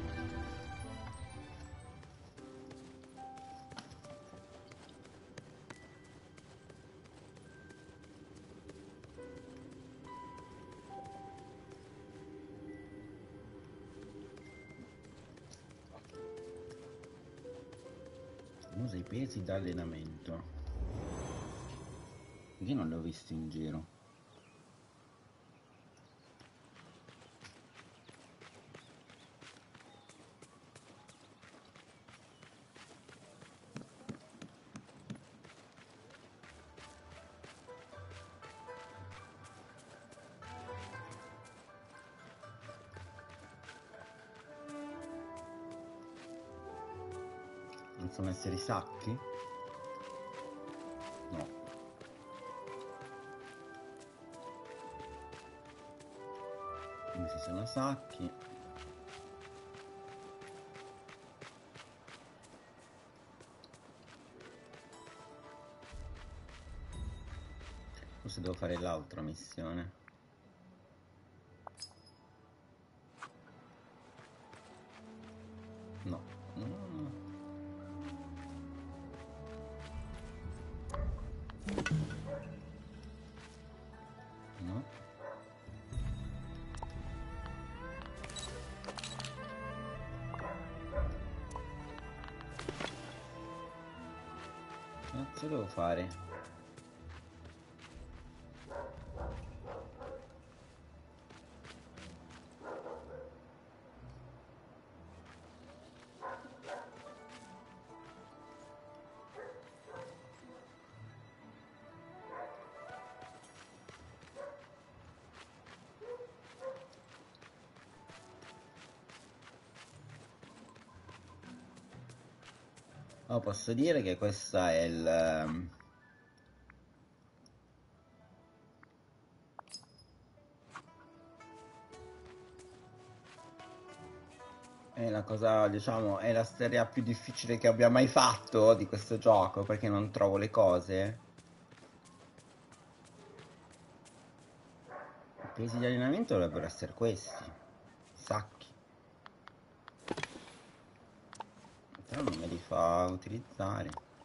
Usa i pesi da allenamento. Io non li ho visti in giro. Non sono esseri sacchi? No. Come si sono sacchi? Forse devo fare l'altra missione. No. No, no, no. No. Cazzo devo fare? Oh, posso dire che questa è il... ehm, è la cosa, diciamo, è la storia più difficile che abbia mai fatto di questo gioco, perché non trovo le cose. I pesi di allenamento dovrebbero essere questi. Sacchi. Però non me li fa utilizzare.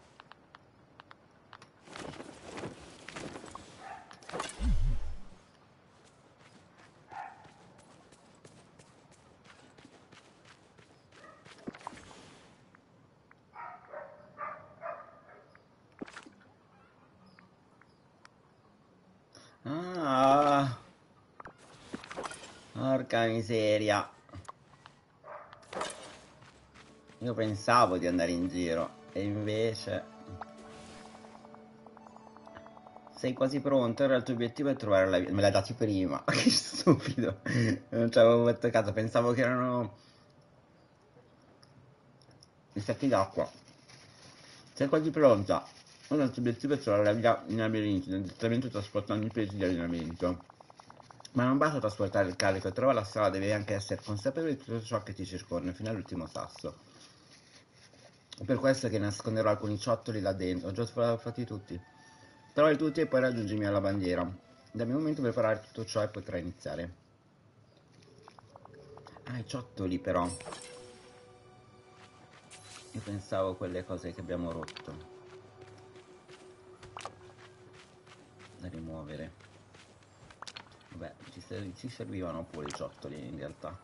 Ah, porca miseria. Io pensavo di andare in giro e invece... Sei quasi pronto, ora il tuo obiettivo è trovare la via. Me l'hai dati prima, che stupido. Non ci avevo fatto caso, pensavo che erano i sacchi d'acqua. Sei quasi pronta. Ora il tuo obiettivo è trovare la via in labirinto, direttamente trasportando i pesi di allenamento. Ma non basta trasportare il carico, trova la strada, devi anche essere consapevole di tutto ciò che ti circonda, fino all'ultimo sasso. È per questo che nasconderò alcuni ciottoli là dentro. Ho già fatti tutti. Trovi tutti e poi raggiungimi alla bandiera. Dammi un momento per preparare tutto ciò e potrai iniziare. Ah, i ciottoli però. Io pensavo a quelle cose che abbiamo rotto. Da rimuovere. Vabbè, ci, ser ci servivano pure i ciottoli in realtà.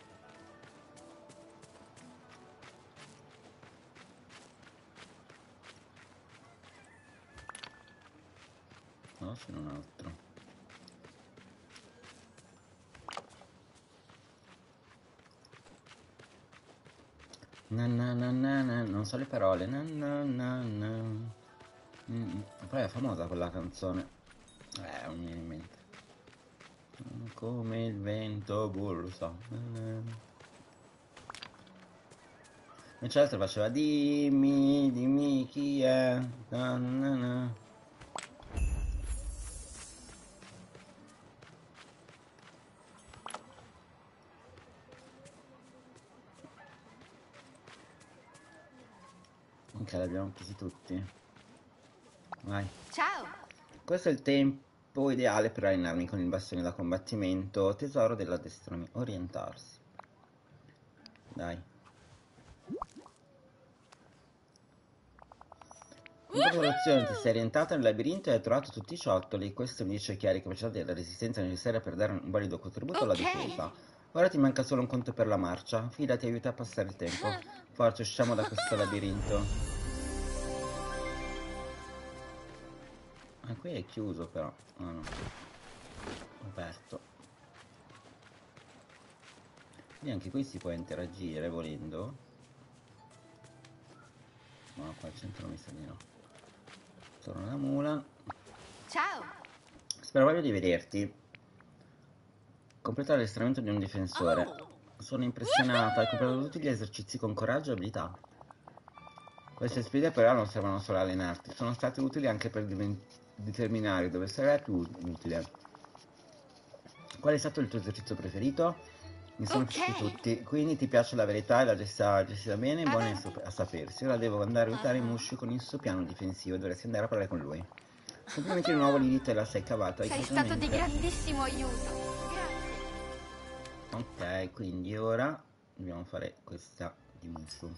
No, c'è un altro. Na na na na na, non so le parole. Na na na na. Mm, poi è famosa quella canzone. Eh, non mi viene in mente. Come il vento burla. E c'è l'altro faceva dimmi, dimmi chi è. Na na na. Ok, li abbiamo presi tutti. Vai. Ciao! Questo è il tempo ideale per allenarmi con il bastone da combattimento, tesoro dell'addestramento. Orientarsi. Dai. In preparazione ti sei orientata nel labirinto e hai trovato tutti i ciottoli. Questo mi dice che hai le capacità della resistenza necessaria per dare un valido contributo alla Ok. difesa. Ora ti manca solo un conto per la marcia. Fidati, aiuta a passare il tempo. Forza, usciamo da questo labirinto. Ah, qui è chiuso però. Ah no. Aperto. Quindi anche qui si può interagire volendo. No, qua al centro mi sa di no. Torno la mula. Ciao! Spero proprio di vederti. Completare l'addestramento di un difensore. Sono impressionata, hai completato tutti gli esercizi con coraggio e abilità. Queste sfide però non servono solo a allenarti, sono state utili anche per determinare dove sarai più utile. Qual è stato il tuo esercizio preferito? Mi sono Ok. piaciuti tutti, quindi ti piace la verità e la gestita, gestita bene, buoni a, Avanti. a sapersi. Ora devo andare a aiutare Mushi con il suo piano difensivo e dovresti andare a parlare con lui. Complimenti di nuovo Lilith, te la sei cavata. Sei stato di completamente. grandissimo aiuto. Grazie. Ok, quindi ora dobbiamo fare questa di Mushu.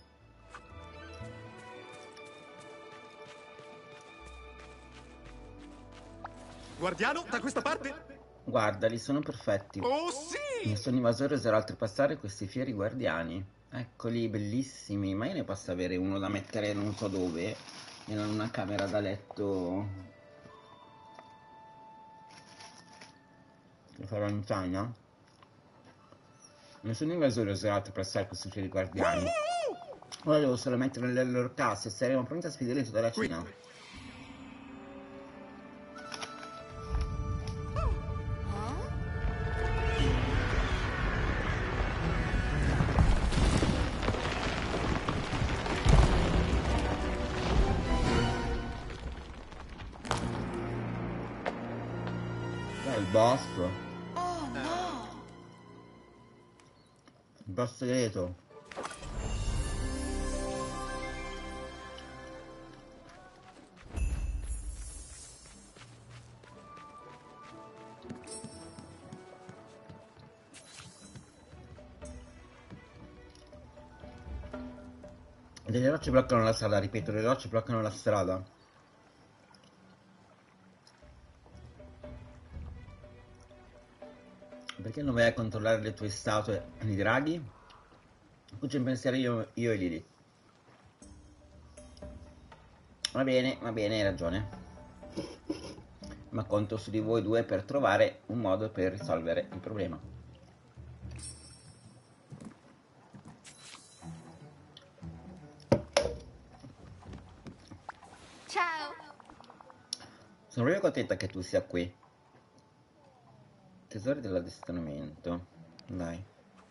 Guardiano, da questa parte? Guardali, sono perfetti. Oh sì! Nessun invasore oserà oltrepassare questi fieri guardiani. Eccoli, bellissimi. Ma io ne posso avere uno da mettere non so dove, in una camera da letto che fa la montagna? Nessun invasore oserà oltrepassare questi fieri guardiani. Ora devo solo mettere nelle loro casse e saremo pronti a sfidare tutta la Cina. Ah? Dai, il boss. Oh no! Il boss segreto. Delle rocce bloccano la strada, ripeto, le rocce bloccano la strada. Perché non vai a controllare le tue statue di draghi? Qui ci pensiero io, io e Lily. Va bene, va bene, hai ragione. Ma conto su di voi due per trovare un modo per risolvere il problema. Ciao! Sono proprio contenta che tu sia qui. Tesori dell'addestramento. Dai.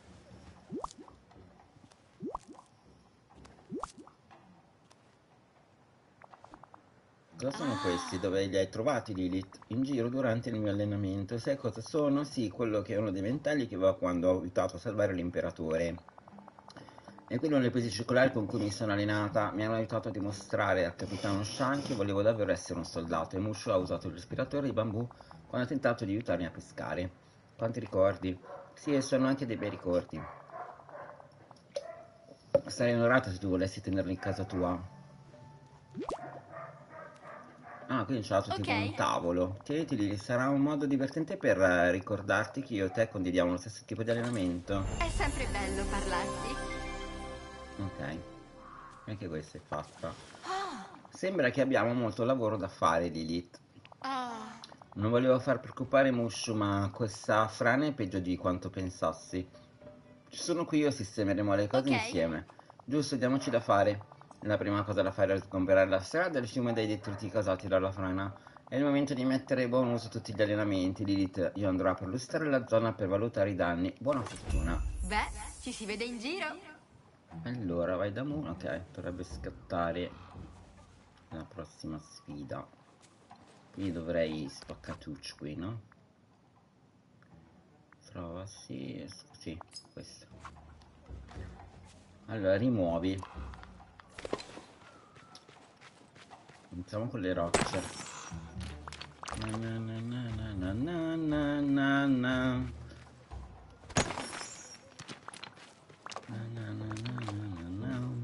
Cosa sono questi? Dove li hai trovati, Lilith? In giro durante il mio allenamento. Sai cosa sono? Sì, quello che è uno dei ventagli che va quando ho aiutato a salvare l'imperatore. E quello le pesi circolari con cui mi sono allenata mi hanno aiutato a dimostrare al capitano Shan che volevo davvero essere un soldato e Mushu ha usato il respiratore di bambù quando ha tentato di aiutarmi a pescare. Quanti ricordi? Sì, e sono anche dei bei ricordi. Sarei onorato se tu volessi tenerlo in casa tua. Ah, quindi c'è altro tipo un Ok. tavolo. Tieniteli, sarà un modo divertente per eh, ricordarti che io e te condividiamo lo stesso tipo di allenamento. È sempre bello parlarti. Ok, anche questa è fatta. Ah. Sembra che abbiamo molto lavoro da fare, Lilith. Ah. Non volevo far preoccupare Mushu, ma questa frana è peggio di quanto pensassi. Ci sono qui, io sistemeremo le cose Ok. insieme. Giusto, diamoci da fare. La prima cosa da fare è sgomberare la strada e il fiume dai detriti causati dalla frana. È il momento di mettere buon uso a tutti gli allenamenti, Lilith. Io andrò a perlustrare la zona per valutare i danni. Buona fortuna. Beh, ci si vede in giro. Allora, vai da Moon. Ok, dovrebbe scattare la prossima sfida. Quindi dovrei spaccatucci qui, no? Trova, sì, sì, questo. Allora, rimuovi. Iniziamo con le rocce. Na na na na na na na na na. Na na na na na na na.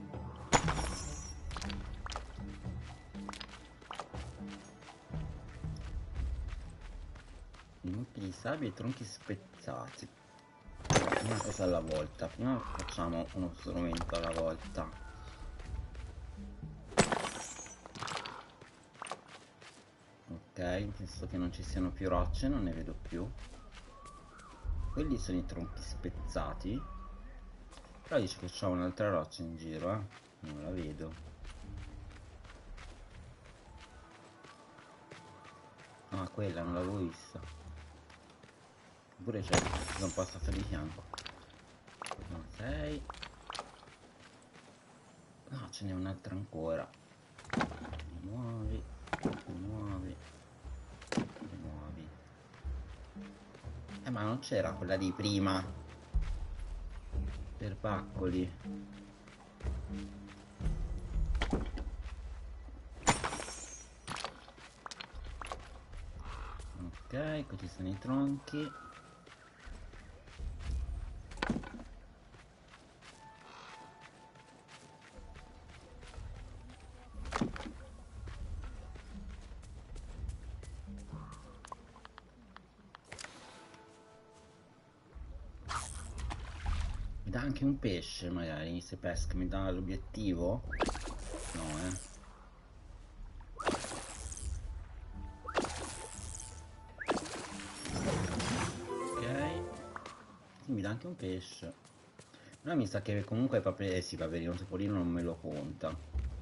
I mucchi di sabbia e i tronchi spezzati. Una cosa alla volta. Prima facciamo uno strumento alla volta. Ok, visto che non ci siano più rocce, non ne vedo più. Quelli sono i tronchi spezzati. Però dice che c'è un'altra roccia in giro, eh. Non la vedo. Ah, quella non l'avevo vista. Eppure c'è, sono passato di fianco. Ok. No, ce n'è un'altra ancora. Rimuovi, rimuovi, rimuovi. Eh, ma non c'era quella di prima. Per baccoli. Ok, qui ci sono i tronchi. Mi dà anche un pesce magari se pesca, mi dà l'obiettivo? No, eh. Ok. Sì, mi dà anche un pesce. Però mi sa che comunque il paperino, eh sì, paperino topolino non me lo conta.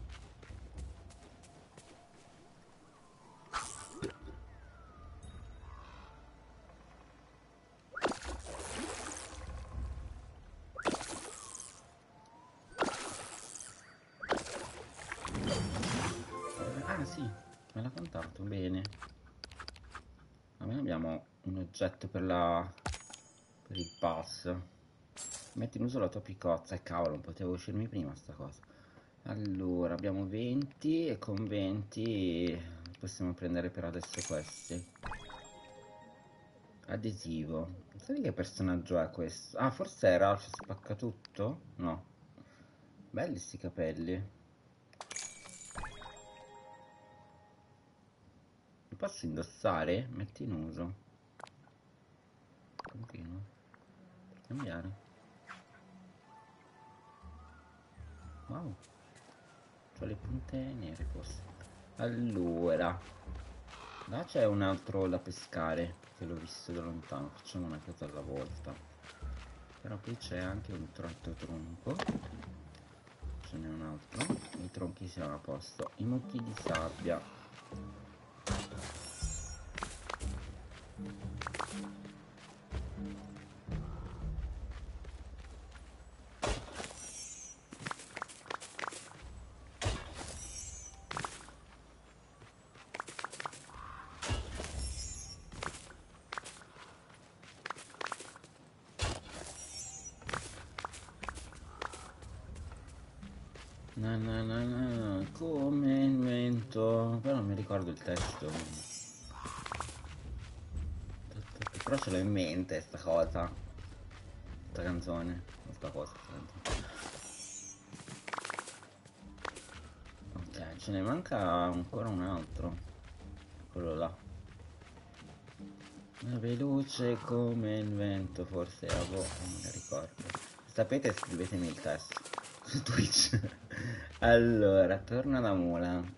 Ah sì, me l'ha contato, bene. Almeno abbiamo un oggetto per la... per il pass. Metti in uso la tua picozza, e cavolo, non potevo uscirmi prima sta cosa. Allora, abbiamo venti e con venti possiamo prendere per adesso questi. Adesivo. Non so di che personaggio è questo? Ah, forse è Ralph Spaccatutto? No. Belli sti capelli. Li posso indossare? Metti in uso. Continuo. Per cambiare. Wow. C'ho le punte nere forse. Allora. Là c'è un altro da pescare. Che l'ho visto da lontano. Facciamo una cosa alla volta. Però qui c'è anche un altro tronco. Ce n'è un altro. I tronchi siamo a posto. I mucchi di sabbia. Na na na na, come il vento. Però non mi ricordo il testo. Però ce l'ho in mente sta cosa. Sta canzone. Sta cosa. Sta canzone. Ok, ce ne manca ancora un altro. Quello là. È veloce come il vento, forse a voi, non mi ricordo. Sapete, scrivetemi il testo su Twitch. Allora, torna da Mulan.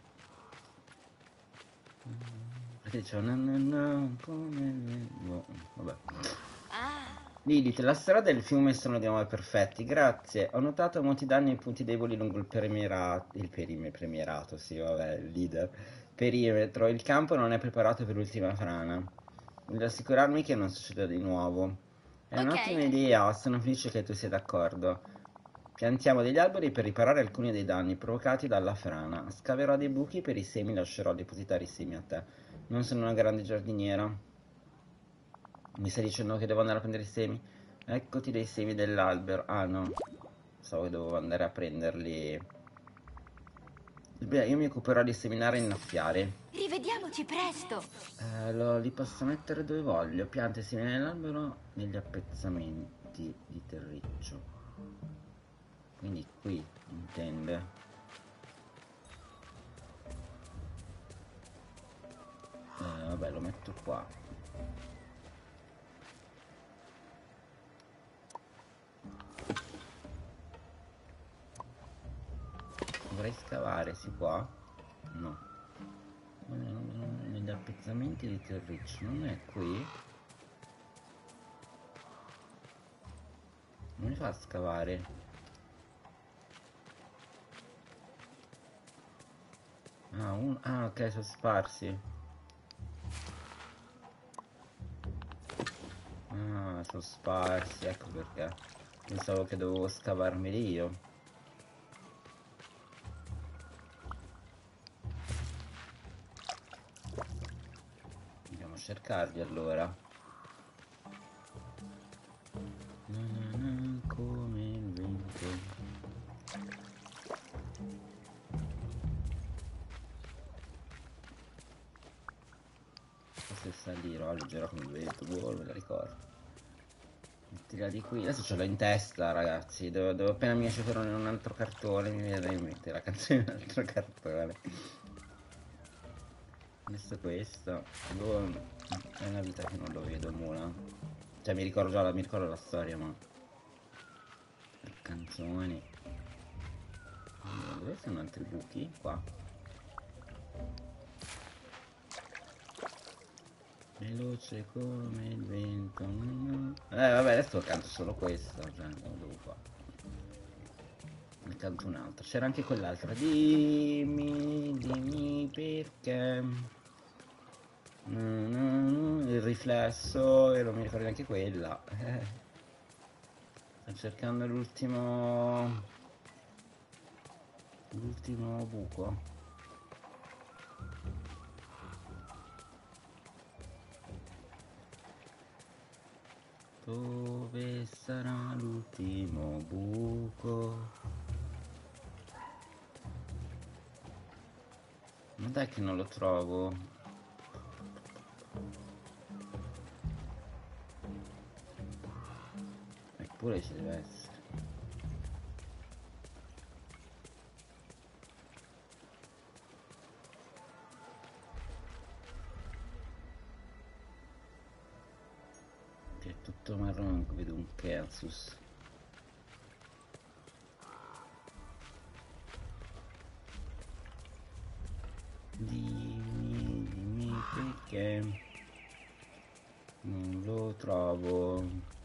Dice, no, no, no, come il vento. Boh, vabbè. Lilith, la strada e il fiume sono di nuovo perfetti, grazie. Ho notato molti danni e punti deboli lungo il perimetro. Il perime, premierato, sì, vabbè, il leader. Perimetro, il campo non è preparato per l'ultima frana. Voglio assicurarmi che non succeda di nuovo. È Ok. un'ottima idea, sono felice che tu sia d'accordo. Piantiamo degli alberi per riparare alcuni dei danni provocati dalla frana. Scaverò dei buchi per i semi, lascerò depositare i semi a te. Non sono una grande giardiniera. Mi stai dicendo che devo andare a prendere i semi? Eccoti dei semi dell'albero. Ah no, so che dovevo andare a prenderli. Beh, io mi occuperò di seminare e innaffiare. Rivediamoci presto. Eh, lo, li posso mettere dove voglio. Piante semi nell'albero negli appezzamenti di terriccio. Quindi qui, intende. Eh, vabbè, lo metto qua. Dovrei scavare, si può? No. Negli appezzamenti di terriccio, non è qui? Non mi fa scavare. Ah, un... ah ok, sono sparsi. Ah, sono sparsi, ecco perché. Pensavo che dovevo scavarmeli io. Andiamo a cercarli allora. Na na na, come il vento. Se salirò, leggerò come il vento, boh, me la ricordo. Mettila di qui, adesso ce l'ho in testa ragazzi, devo, devo appena mi esce fuori un altro cartone, mi viene in mente la canzone di un altro cartone. Adesso questo, boh, è una vita che non lo vedo, Mulan. Cioè mi ricordo già la, mi ricordo la storia, ma... Le canzoni... Dove sono altri buchi? Qua. Veloce come il vento. Eh vabbè, adesso canto solo questo, cioè non devo fare. Ne canto un'altra. C'era anche quell'altra. Dimmi, dimmi perché. Mm, il riflesso, e non mi ricordo neanche quella. Eh. Sto cercando l'ultimo. L'ultimo buco. Dove sarà l'ultimo buco? Ma dai che non lo trovo. Eppure ci deve essere. È tutto marrone, vedo un Kersus. Dimmi, dimmi perché non lo trovo.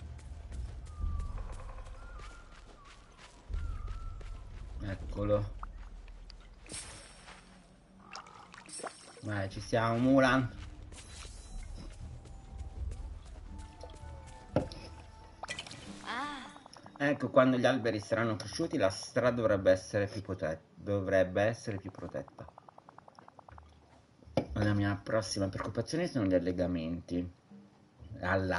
Eccolo. Vai, ci siamo, Mulan. Ecco, quando gli alberi saranno cresciuti la strada dovrebbe essere più protetta. Dovrebbe essere più protetta. La mia prossima preoccupazione sono gli allegamenti.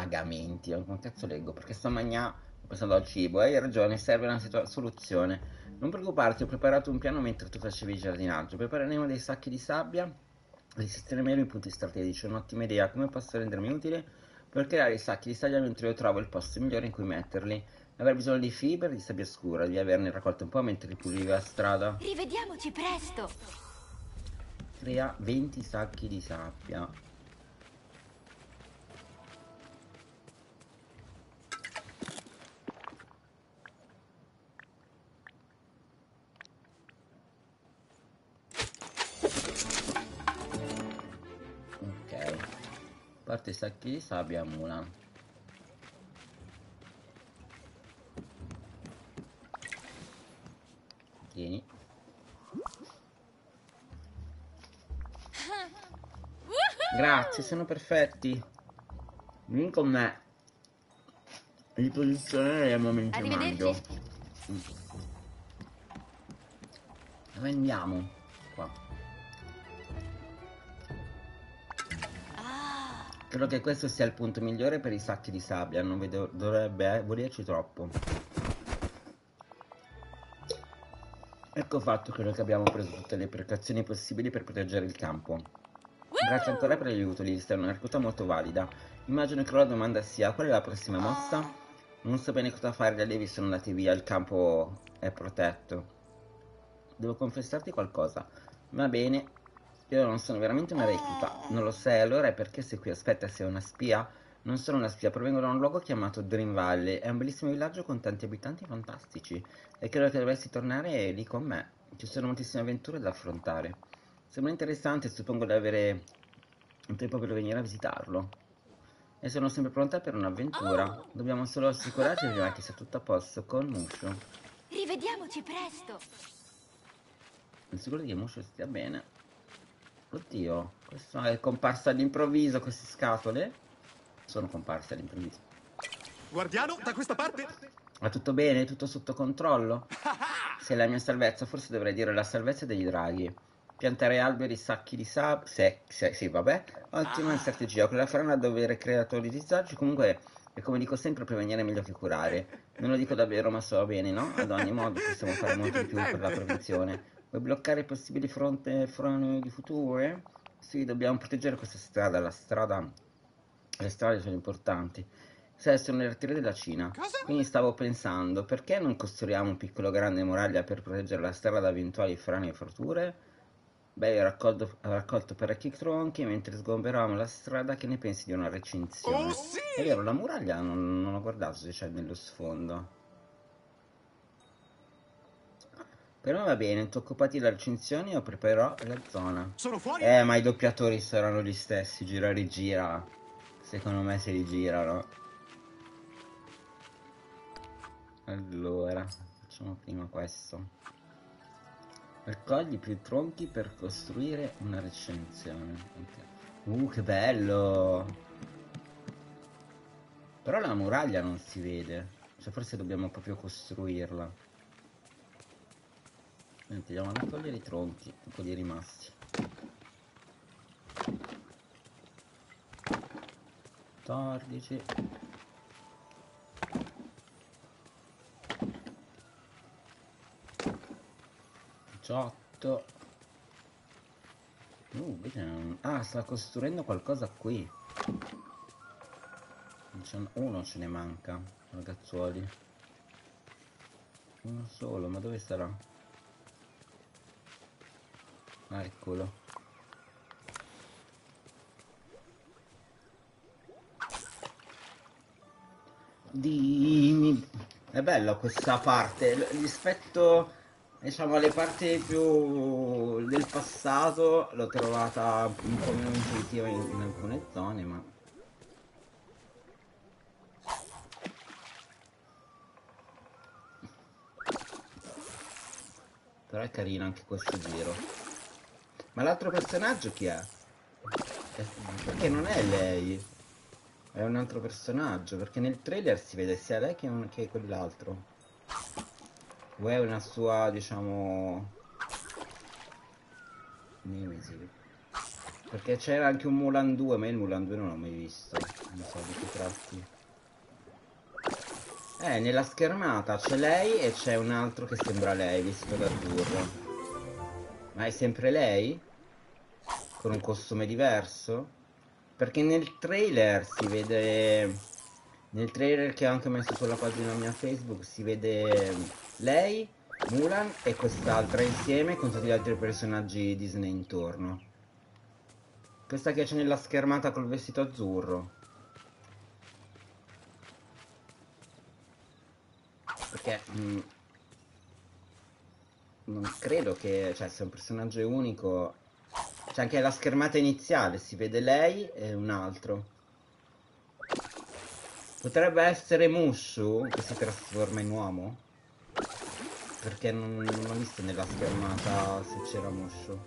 Allagamenti, come cazzo leggo? Perché sto mangiando, pensando al cibo, e hai ragione, serve una soluzione. Non preoccuparti, ho preparato un piano mentre tu facevi il giardinaggio. Prepareremo dei sacchi di sabbia e sistemeremo i punti strategici. È un'ottima idea. Come posso rendermi utile? Per creare i sacchi di sabbia mentre io trovo il posto migliore in cui metterli. Avrei bisogno di fibre di sabbia scura, devi averne raccolto un po' mentre ripulivi la strada. Rivediamoci presto. Crea venti sacchi di sabbia. Ok. Parte i sacchi di sabbia a Mulan. Tieni. Grazie, sono perfetti. Vieni con me. Li posizioneremo mentre Arrivederci. mangio. Mm. Dove andiamo? Qua. Ah, Credo che questo sia il punto migliore per i sacchi di sabbia. Non vedo, dovrebbe eh, volerci troppo. Ecco fatto, credo che abbiamo preso tutte le precauzioni possibili per proteggere il campo. Grazie ancora per l'aiuto, Liz, è una recluta molto valida. Immagino che la domanda sia: qual è la prossima mossa? Non so bene cosa fare, gli allievi sono andati via, il campo è protetto. Devo confessarti qualcosa. Va bene, io non sono veramente una recluta. Non lo sai, allora è perché sei qui? Aspetta, sei una spia? Non sono una spia, provengo da un luogo chiamato Dream Valley. È un bellissimo villaggio con tanti abitanti fantastici. E credo che dovresti tornare lì con me. Ci sono moltissime avventure da affrontare. Sembra interessante, suppongo di avere un tempo per venire a visitarlo. E sono sempre pronta per un'avventura. Dobbiamo solo assicurarci prima che sia tutto a posto con Mushu. rivediamoci presto. Sono sicuro che Mushu stia bene. Oddio, questo è comparso all'improvviso, queste scatole. Sono comparse all'improvviso. Guardiano, da questa parte. Ma tutto bene? Tutto sotto controllo? Se è la mia salvezza, forse dovrei dire la salvezza degli draghi. Piantare alberi, sacchi di sabbia. Se, se, sì, vabbè. Ottima strategia. Quella farà dovere creatori di disagi. Comunque, è come dico sempre, prevenire è meglio che curare. Non lo dico davvero, ma so bene, no? Ad ogni modo, possiamo fare molto di più per la prevenzione. Vuoi bloccare possibili fronte, froni di future? Sì, dobbiamo proteggere questa strada. La strada. Le strade sono importanti. Sai, sono le arterie della Cina. Cosa? Quindi stavo pensando, perché non costruiamo un piccolo grande muraglia per proteggere la strada da eventuali frane e fratture? Beh, io ho raccolto, ho raccolto parecchi tronchi mentre sgomberavamo la strada. Che ne pensi di una recinzione? Oh sì! È vero, la muraglia non, non ho guardato se c'è nello sfondo. Però va bene, ti occupati della recinzione, io preparerò la zona. Sono fuori? Eh, ma i doppiatori saranno gli stessi, gira e rigira. Secondo me si rigirano. Allora, facciamo prima questo. Raccogli più tronchi per costruire una recinzione. Ok. Uh, che bello! Però la muraglia non si vede. Cioè, forse dobbiamo proprio costruirla. Niente, andiamo a raccogliere i tronchi, quelli rimasti. quattordici. diciotto. Uh, vedi, non- ah, sta costruendo qualcosa qui. Uno ce ne manca, ragazzuoli. Uno solo, ma dove sarà? Ah, eccolo. Dimmi. È bella questa parte rispetto, diciamo, alle parti più del passato. L'ho trovata un po' meno intuitiva in, in alcune zone, ma però è carino anche questo giro. Ma l'altro personaggio chi è? Eh, Perché non è lei? È un altro personaggio, perché nel trailer si vede sia lei che, un- che quell'altro. O è una sua, diciamo, nemesi. Perché c'era anche un Mulan due, ma io il Mulan due non l'ho mai visto. Non so di che tratti. Eh, nella schermata c'è lei e c'è un altro che sembra lei, vestito d'azzurro. Ma è sempre lei? Con un costume diverso? Perché nel trailer si vede... Nel trailer che ho anche messo sulla pagina mia Facebook si vede lei, Mulan e quest'altra insieme con tutti gli altri personaggi Disney intorno. Questa che c'è nella schermata col vestito azzurro. Perché mm, non credo che, cioè, sia un personaggio unico. C'è anche la schermata iniziale, si vede lei e un altro. Potrebbe essere Mushu che si trasforma in uomo? Perché non, non ho visto nella schermata se c'era Mushu.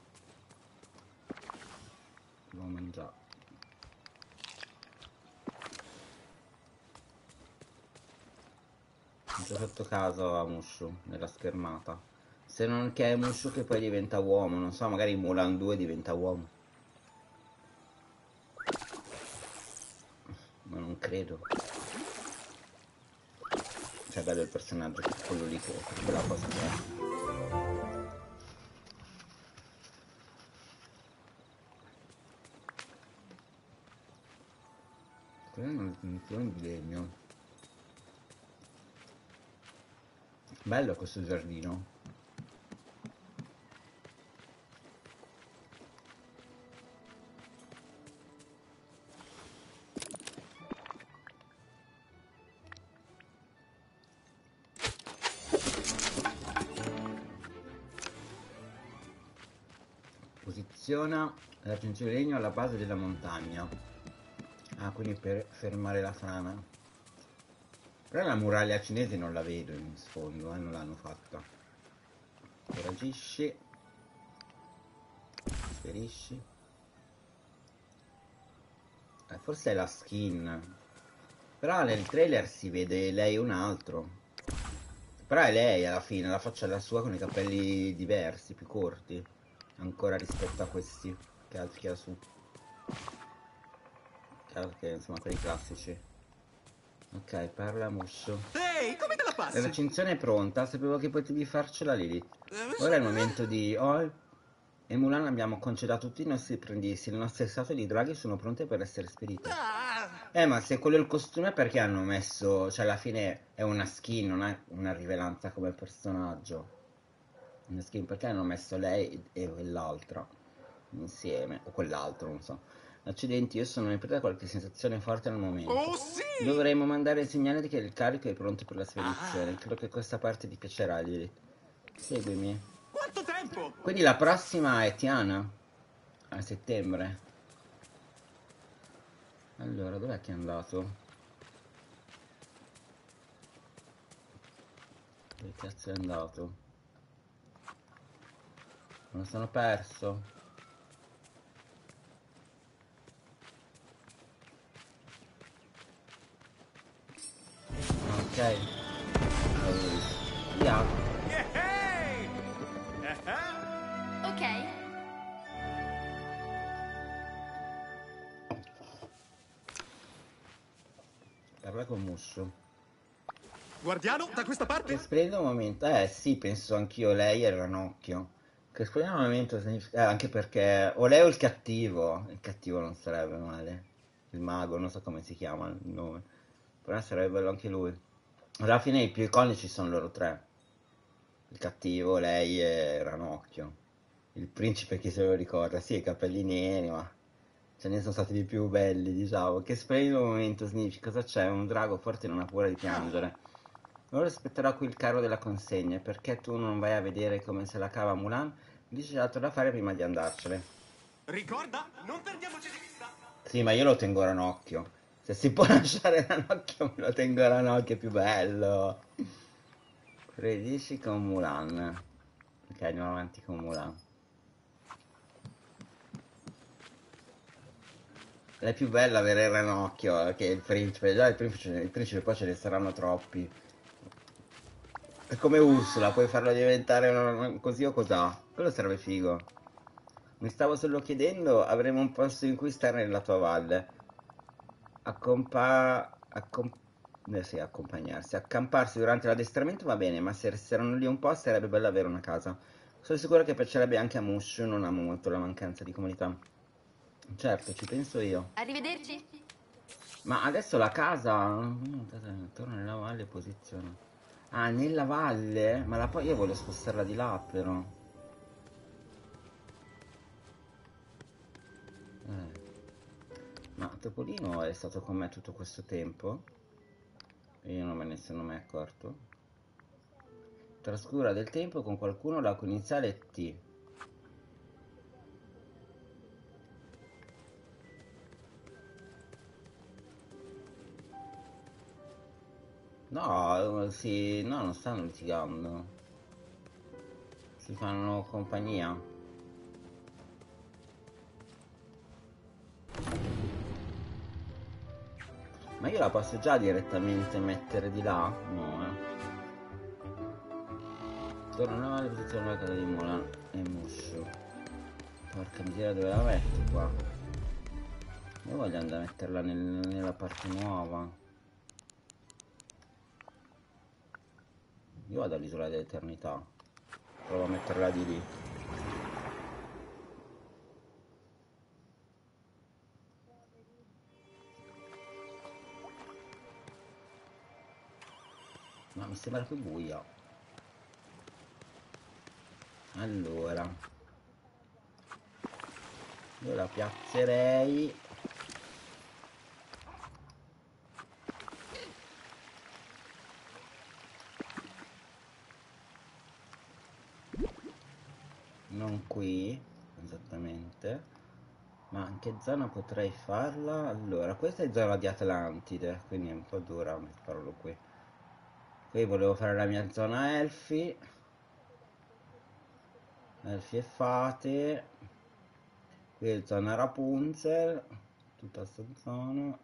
L'ho mangiato. Non ci ho fatto caso a Mushu nella schermata. Se non che è Mushu che poi diventa uomo, non so, magari Mulan due diventa uomo. Ma non credo. Cioè, bello il personaggio, quello lì, che quella cosa che è. Quello è un un clone di legno. Bello questo giardino. Posiziona la cintura di legno alla base della montagna. Ah, quindi per fermare la frana. Però la muraglia cinese non la vedo in sfondo, eh, non l'hanno fatta. Interagisci. Trasferisci. Eh, forse è la skin. Però nel trailer si vede lei un altro. Però è lei alla fine, la faccia è la sua con i capelli diversi, più corti. Ancora rispetto a questi che ha che ha su. Che, che, insomma, quelli classici. Ok, parla Mushu. Ehi, come te la La passi? recensione è pronta, sapevo che potevi farcela Lilith. Ora è il momento di Ol e Mulan, abbiamo concedato tutti i nostri apprendi, le nostre statue di draghi sono pronte per essere spedite. Ah, Eh, ma se quello è il costume perché hanno messo, cioè alla fine è una skin, non è una rivelanza come personaggio. Una skin, perché hanno messo lei e quell'altra insieme, o quell'altro, non so. Accidenti, io sono in preda a qualche sensazione forte al momento. oh sì! Dovremmo mandare il segnale che il carico è pronto per la Ah, spedizione. Credo che questa parte ti piacerà, Lilith. Seguimi. quanto tempo? Quindi la prossima è Tiana, a settembre. Allora, dov'è che è andato? Dove cazzo è andato? Me lo sono perso. Ok. L'avevo visto. Via. Yehey! Ah, Ok. Parla con Mushu. guardiano, da questa Che parte? splendido momento. Eh sì, penso anch'io lei e il ranocchio. Che splendido momento significa... eh, anche perché... O lei o il cattivo. Il cattivo non sarebbe male. Il mago, non so come si chiama il nome. Però sarebbe bello anche lui. Alla fine i più iconici sono loro tre. Il cattivo, lei e Ranocchio. Il principe, chi se lo ricorda? Sì, i capelli neri, ma ce ne sono stati di più belli, diciamo. Che splendido momento significa. Cosa c'è? Un drago forte non ha paura di piangere. Ora aspetterò qui il carro della consegna. Perché tu non vai a vedere come se la cava Mulan? Dice c'è altro da fare prima di andarcene. Ricorda, non perdiamoci di vista. Sì, ma io lo tengo a Ranocchio. Se si può lasciare Ranocchio, me lo tengo a Ranocchio, è più bello. Predisci con Mulan. Ok, andiamo avanti con Mulan. È più bella avere il ranocchio che il principe. Già il principe, il principe poi ce ne saranno troppi. È come Ursula, puoi farlo diventare una- così o cos'ha. Quello sarebbe figo. Mi stavo solo chiedendo, avremo un posto in cui stare nella tua valle. Accompa... accom- Eh sì, accompagnarsi. Accamparsi durante l'addestramento va bene, ma se resteranno lì un po' sarebbe bello avere una casa. Sono sicuro che piacerebbe anche a Mushu, non amo molto la mancanza di comunità. Certo, ci penso io. Arrivederci. Ma adesso la casa... Torna nella valle, posiziona. Ah, nella valle? Ma la poi io voglio spostarla di là, però. Eh. Ma Topolino è stato con me tutto questo tempo? E io non me ne sono mai accorto. Trascura del tempo con qualcuno la cui iniziale è T. No, sì, no, non stanno litigando. Si fanno compagnia. Ma io la posso già direttamente mettere di là? No, eh. Torna alla posizione della casa di Mulan e Mushu. Porca miseria, dove la metto qua? Io voglio andare a metterla nel, nella parte nuova. Io vado all'isola dell'eternità. Provo a metterla di lì. Ma mi sembra più buia. Allora, io la piazzerei. Non qui, esattamente. Ma in che zona potrei farla? Allora, questa è zona di Atlantide, quindi è un po' dura farlo qui. Qui volevo fare la mia zona elfi. Elfi e fate. Qui è zona Rapunzel. Tutta questa zona.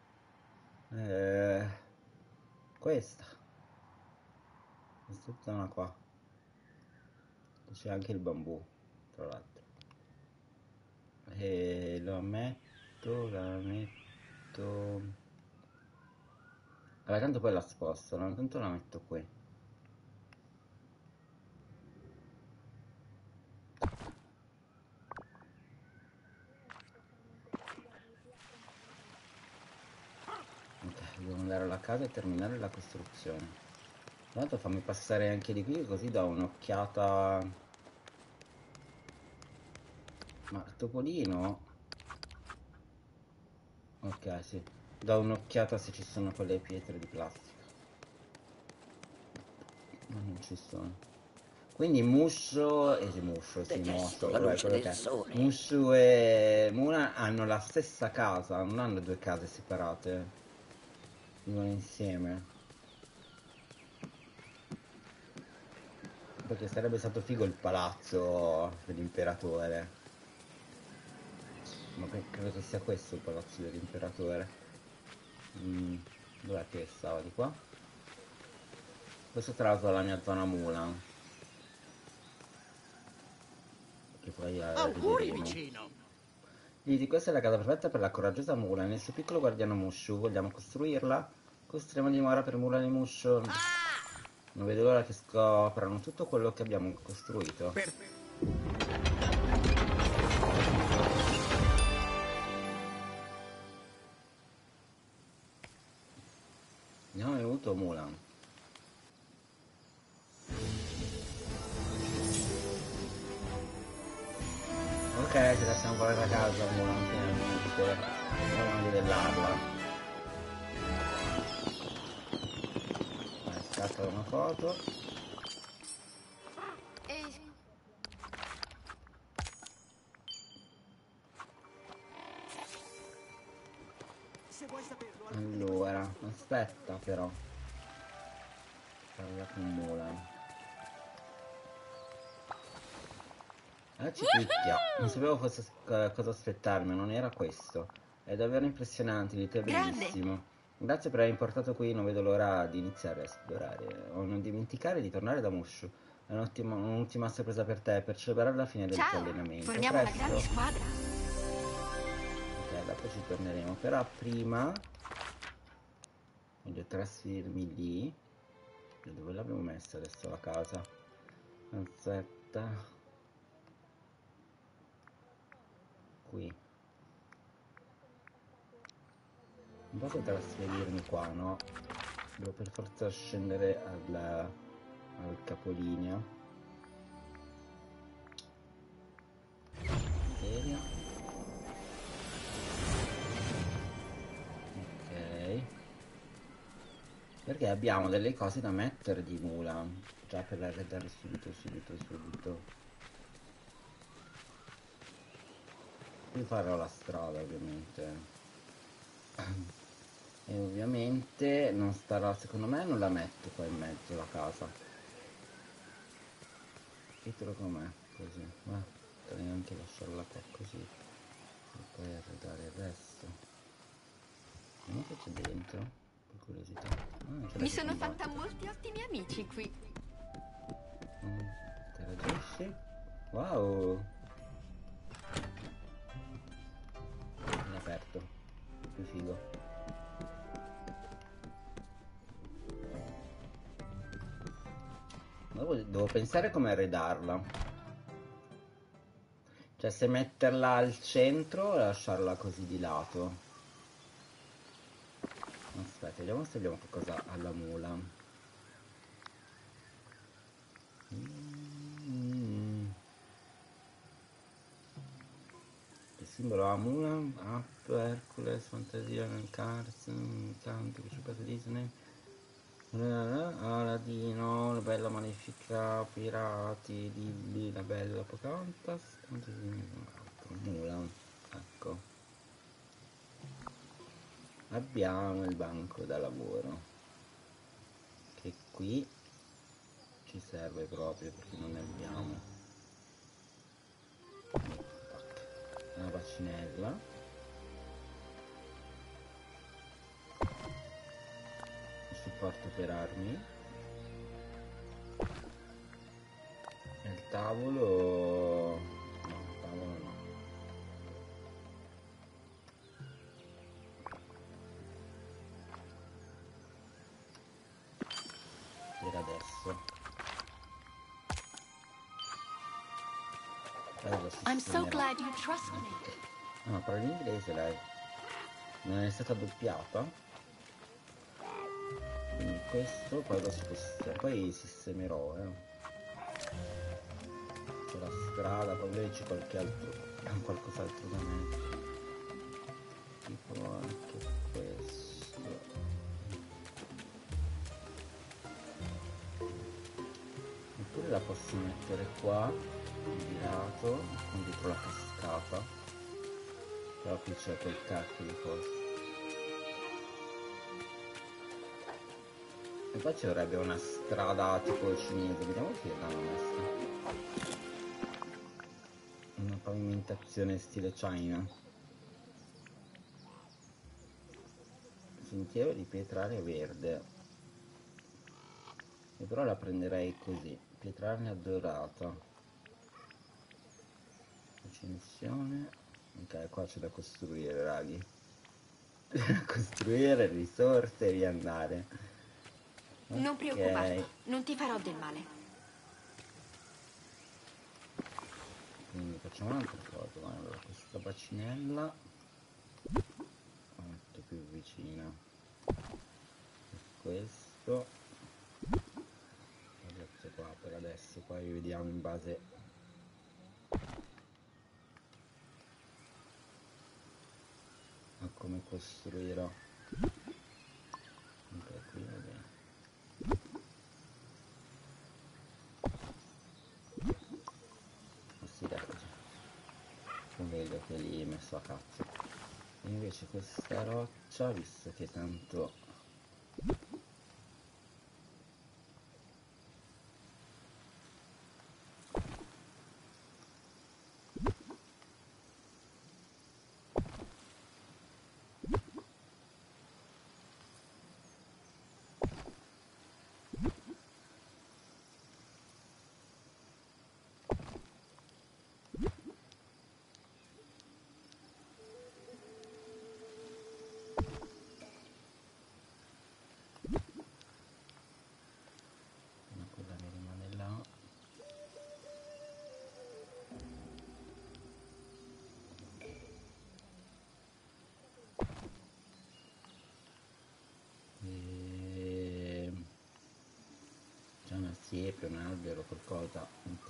Eh, questa. Questa zona qua. C'è anche il bambù, tra l'altro. E lo metto, la metto... Allora, tanto poi la sposto, no? Tanto la metto qui. Ok, devo andare alla casa e terminare la costruzione. Tanto fammi passare anche di qui così do un'occhiata. Ma Topolino? Ok, sì. Do un'occhiata se ci sono quelle pietre di plastica. Ma non ci sono. Quindi Mushu e sì, Mushu, sì, Detesto Mushu, la vabbè, luce quello del che è. sole. Mushu e Muna hanno la stessa casa, non hanno due case separate. Vivono insieme. Perché sarebbe stato figo il palazzo dell'imperatore. Ma che- credo che sia questo il palazzo dell'imperatore. Mm, dov'è che stava di qua? Questo tra l'altro è la mia zona Mulan. Che poi eh, Auguri, rivedremo. vicino. Lidi, questa è la casa perfetta per la coraggiosa Mulan e il suo piccolo guardiano Mushu. Vogliamo costruirla? Costruiamo dimora per Mulan e Mushu. Non vedo l'ora che scoprano tutto quello che abbiamo costruito. Per... Abbiamo venuto Mulan. Ok, ce la siamo portata a casa Mulan, finalmente. Andiamo a livellarla. Vai, scatta una foto. E... Se vuoi saperlo... Allora, aspetta però. Parla con Mulan. Ah, ci picchia. Non sapevo fosse, eh, cosa aspettarmi, non era questo. È davvero impressionante, il tuo è Grande. bellissimo. Grazie per aver portato qui, non vedo l'ora di iniziare a esplorare. O non dimenticare di tornare da Mushu. È un'ottima, un'ultima sorpresa per te, per celebrare la fine del tuo Ciao, allenamento. formiamo una Presto. grande squadra. Ok, dopo ci torneremo. Però prima... Voglio trasferirmi lì. E dove l'avevo messa adesso la casa? Aspetta. Qui. Non posso trasferirmi qua, no? Devo per forza scendere al, al capolinea. Seria. Ok. Perché abbiamo delle cose da mettere di mula. Già per arredare subito, subito, subito. Qui farò la strada ovviamente. E ovviamente non starà, secondo me non la metto qua in mezzo la casa. Dietro com'è, così. Ma potrei anche lasciarla qua così. E poi arredare il resto. Vediamo che c'è dentro, per curiosità. Ah, non c'è Mi la sono cucumba. fatta molti ottimi amici qui. Mm, interagisci? Wow! È aperto. Più figo. Devo, devo pensare come arredarla. Cioè se metterla al centro o lasciarla così di lato. Aspetta, vediamo se abbiamo qualcosa alla mula. Mm. Il simbolo a mula, Up, Hercules, Fantasia, Cars, Canto, Principessa Disney, Aladino, La Bella Malefica, Pirati, Lilli, La Bella Pocahontas, mula, ecco. Abbiamo il banco da lavoro, che qui ci serve proprio perché non ne abbiamo. Una bacinella, il supporto per armi e il tavolo. No, il tavolo no. Per adesso. I'm so glad you trust me. Ah, parla in inglese lei. Non è stata doppiata. Quindi questo poi lo sposterò. Poi sistemerò, eh. C'è la strada, poi vedere c'è qualche altro. qualcos'altro da mettere. Tipo anche questo. Oppure la posso mettere qua, di lato, con dietro la cascata. Però qui c'è quel cacchio di cose. E poi ci vorrebbe una strada tipo cinese, vediamo che l'hanno messa. Una pavimentazione stile China. Sentiero di pietraria verde. E però la prenderei così, pietraria dorata. Recensione. Ok, qua c'è da costruire, raghi. Costruire, risorse e riandare. Okay. Non preoccuparti, non ti farò del male. Quindi facciamo un'altra cosa. Allora, questa bacinella la metto più vicina. E questo lo metto qua per adesso, poi vediamo in base a come costruirò. Ok, qui va bene. Sì, dai, non vedo che lì è messo a cazzo. E invece questa roccia, visto che tanto siepe, un albero, qualcosa. Ok.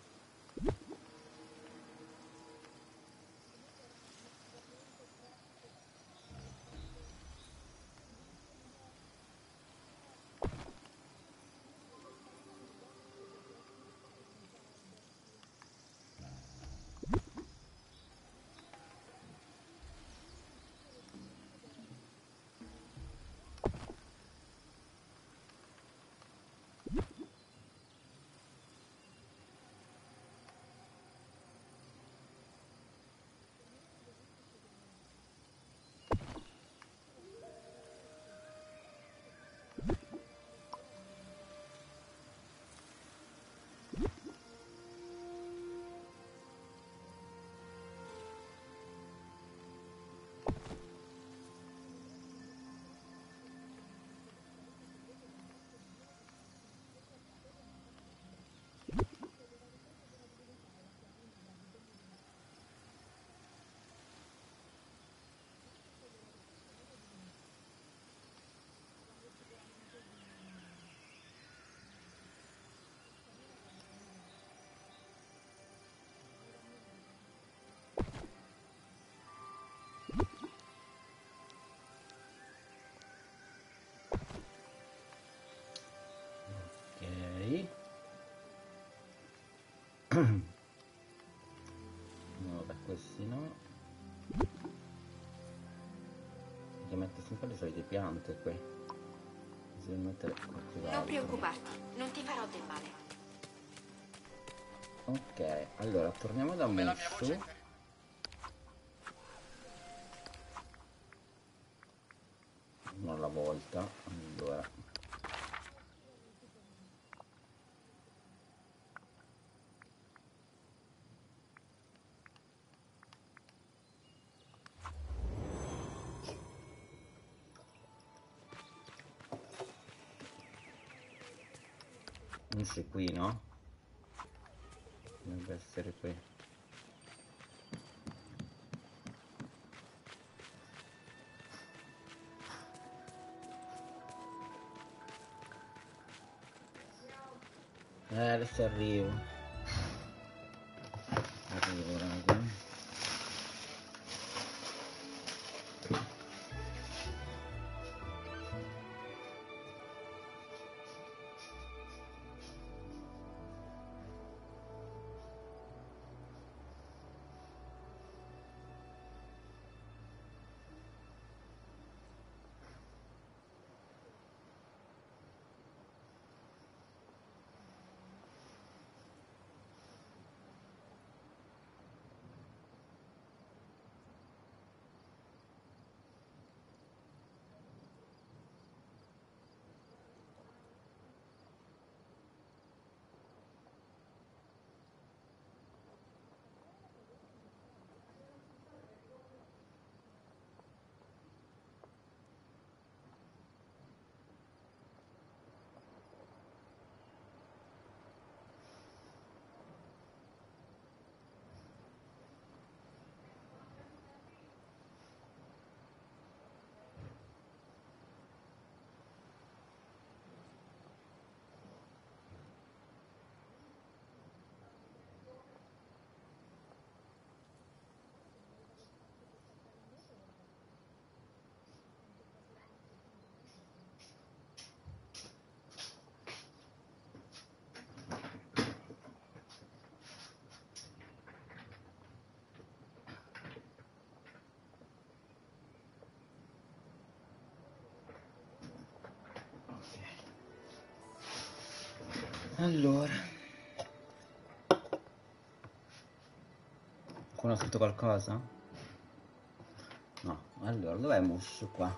Ok. No, da questi no. Devo mettere sempre le solite piante qui. Bisogna mettere qualcos'altro. Non preoccuparti, non ti farò del male. Ok, allora torniamo da Mushu. Uno alla volta. Allora. Mushu è qui, no? Dovrebbe essere qui. Eh, adesso arrivo. Arrivo, raga. Allora, qualcuno ha scritto qualcosa? No, allora, dov'è Mushu qua?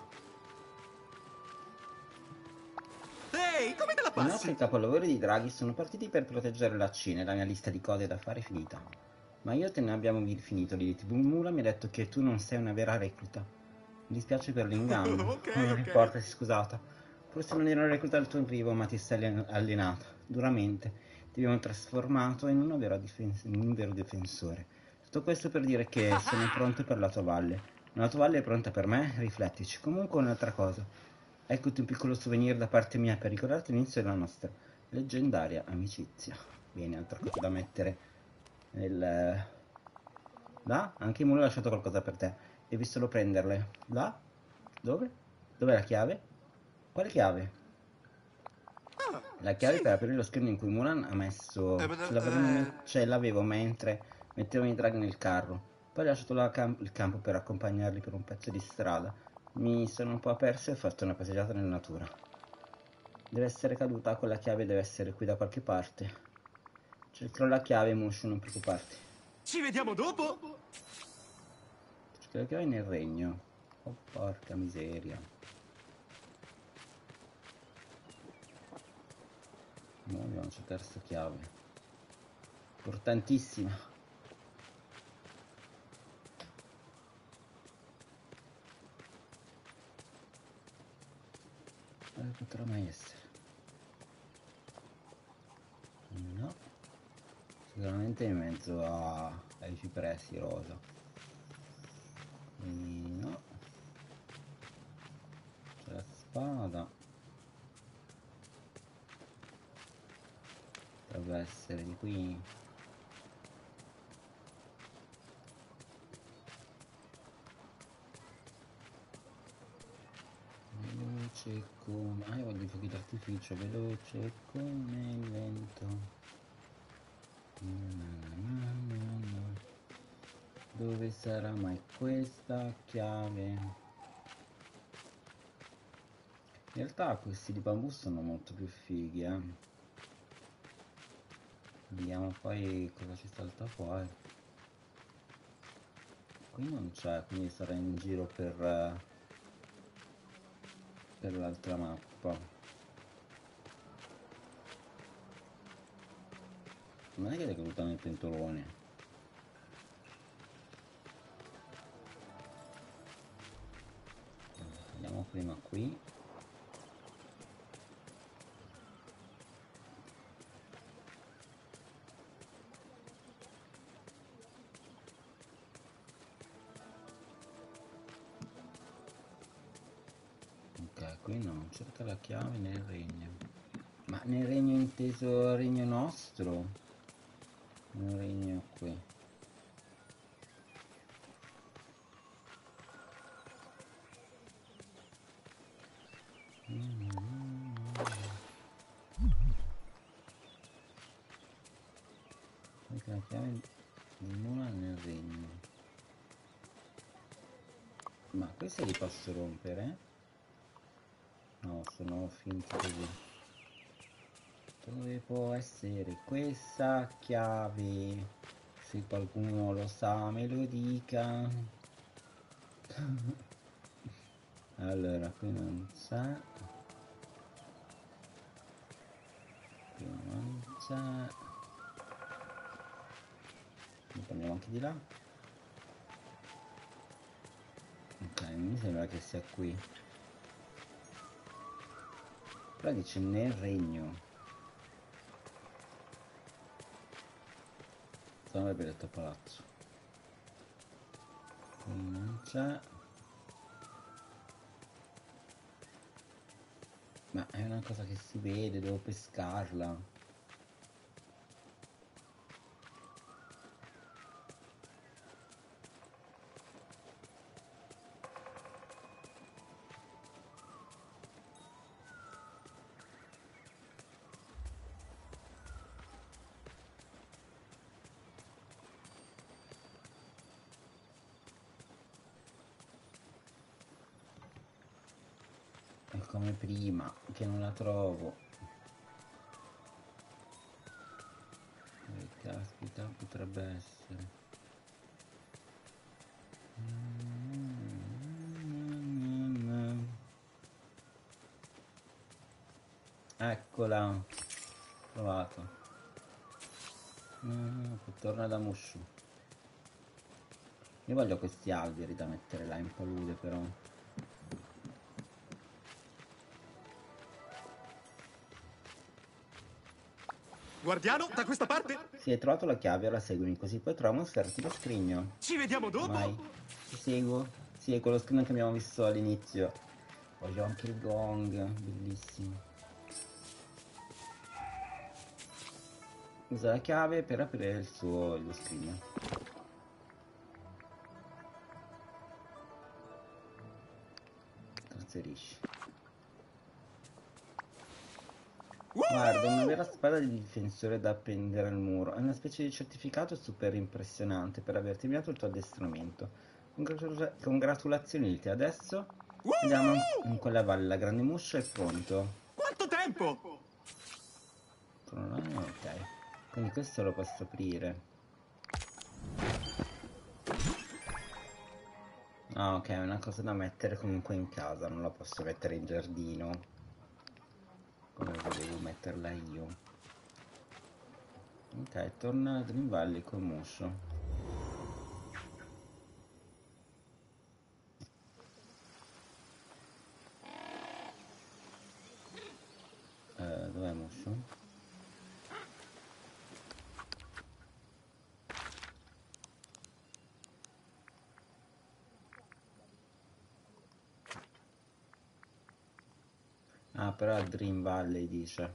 Ehi, come te la I nostri passi? capolavori di draghi sono partiti per proteggere la Cina e la mia lista di cose da fare è finita. Ma io te ne abbiamo finito, Lilith. Mula mi ha detto che tu non sei una vera recluta. Mi dispiace per l'inganno. Ok, Non ok. importa, sei scusata. Forse non ero recluta al tuo arrivo, ma ti sei allen- allenata duramente. Ti abbiamo trasformato in un vero, difen- in un vero difensore. Tutto questo per dire che sono pronto per la tua valle. Ma la tua valle è pronta per me? Riflettici. Comunque un'altra cosa. Eccoti un piccolo souvenir da parte mia per ricordarti l'inizio della nostra Leggendaria amicizia. Bene, altra cosa da mettere nel... Là? Anche il mulo ha lasciato qualcosa per te. Devi solo prenderle. Là? Dove? Dov'è la chiave? Quale chiave? Ah, La chiave sì. per aprire lo schermo in cui Mulan ha messo... Eh, beh, Ce l'avevo, in me- eh, ce l'avevo mentre mettevano i draghi nel carro. Poi ho lasciato la cam- il campo per accompagnarli per un pezzo di strada. Mi sono un po' perso e ho fatto una passeggiata nella natura. Deve essere caduta, quella chiave deve essere qui da qualche parte. Cercherò la chiave, Mushu, non preoccuparti. Ci vediamo dopo. Cercherò la chiave nel regno. Oh, porca miseria. No, abbiamo cercato questa chiave. Importantissima. Dove potrà mai essere? No. Sicuramente in mezzo a... ai cipressi rosa. Quindi no. C'è la spada. Dovrebbe essere di qui. Veloce come... Ah, io voglio i fuochi d'artificio. Veloce come il vento. Na, na, na, na, na. Dove sarà mai questa chiave? In realtà questi di bambù sono molto più fighi, eh. Vediamo poi cosa ci salta fuori. Qui non c'è, quindi sarà in giro per, eh, per l'altra mappa. Non è che è caduta nel pentolone. Andiamo prima qui. Ok, qui no, cerca la chiave nel regno. Ma nel regno inteso regno nostro? Nel regno qui. Cerca la chiave di Mulan nel regno. Ma questi li posso rompere? No, sono finti così. Dove può essere questa chiave? Se qualcuno lo sa me lo dica. Allora, qui non c'è. Qui non c'è. Ne prendiamo anche di là. Ok, mi sembra che sia qui. Però dice nel regno. Sono avrebbe detto palazzo. Qui non c'è. Ma è una cosa che si vede, devo pescarla. È come prima, che non la trovo. Che caspita potrebbe essere. Eccola, trovato. Mm, torna da Mushu. Io voglio questi alberi da mettere là in palude però. Guardiano, da questa parte. Sì, hai trovato la chiave, ora seguimi, così poi troviamo il fertile scrigno. Ci vediamo dopo. Vai, ti seguo. Sì, è quello scrigno che abbiamo visto all'inizio. Voglio anche il gong, bellissimo. Usa la chiave per aprire il suo lo scrigno. Trasferisci. Guarda, una vera spada di difensore da appendere al muro. È una specie di certificato super impressionante per aver terminato il tuo addestramento. Congratu- congratulazioni, Ilti. Adesso andiamo in quella valle. La grande muscia è pronto. Quanto tempo? Ok. Quindi questo lo posso aprire. Ah, ok, è una cosa da mettere comunque in casa. Non la posso mettere in giardino. Come volevo metterla io. Ok, torna a Dream Valley col muscio. Eh, dov'è muscio? Ah, però a Dream Valley dice.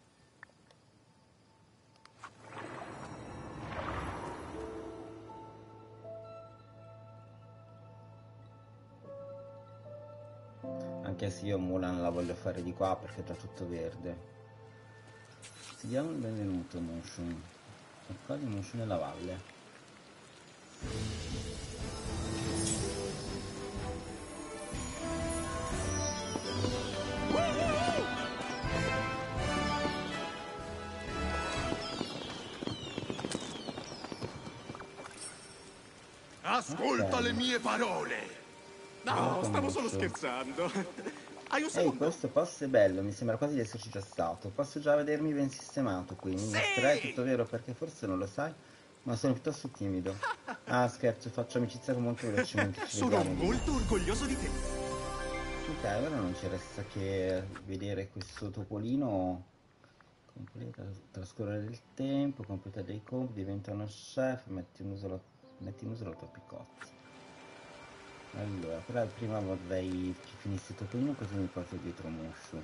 Anche se io Mulan la voglio fare di qua perché è già tutto verde. Ti diamo il benvenuto, Mushroom. Accogli Mushroom nella valle. Ascolta le mie parole. No, stavo solo scherzando. Hai un Ehi, secondo? questo posto è bello, mi sembra quasi di esserci già stato. Posso già vedermi ben sistemato qui. Mi mostrerai tutto vero perché forse non lo sai, ma sono piuttosto timido. Ah, scherzo, faccio amicizia con molto velocemente. Ci Sono vediamo lì. molto orgoglioso di te. Ok, ora non ci resta che vedere questo topolino. Completa, trascorrere il tempo, completa dei compiti, diventa uno chef, metti in uso la, metti in uso la tua piccozza. Allora, però prima vorrei che finissi Topolino così mi porto dietro Mushu.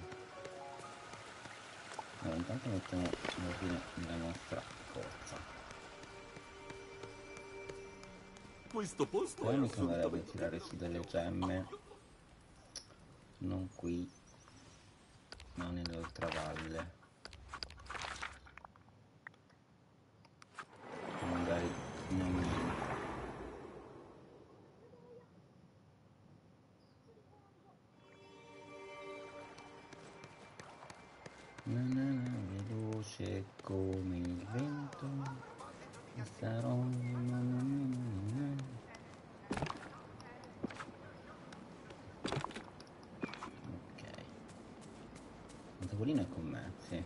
Allora, intanto mettiamo in ordine la nostra forza. Questo posto Poi è mi converrebbe assolutamente tirare su delle gemme. Non qui, ma nell'oltravalle. Magari in ambiente. Na na na, veloce come il vento, e sarò na na na na na. Ok, il tavolino è con me, sì.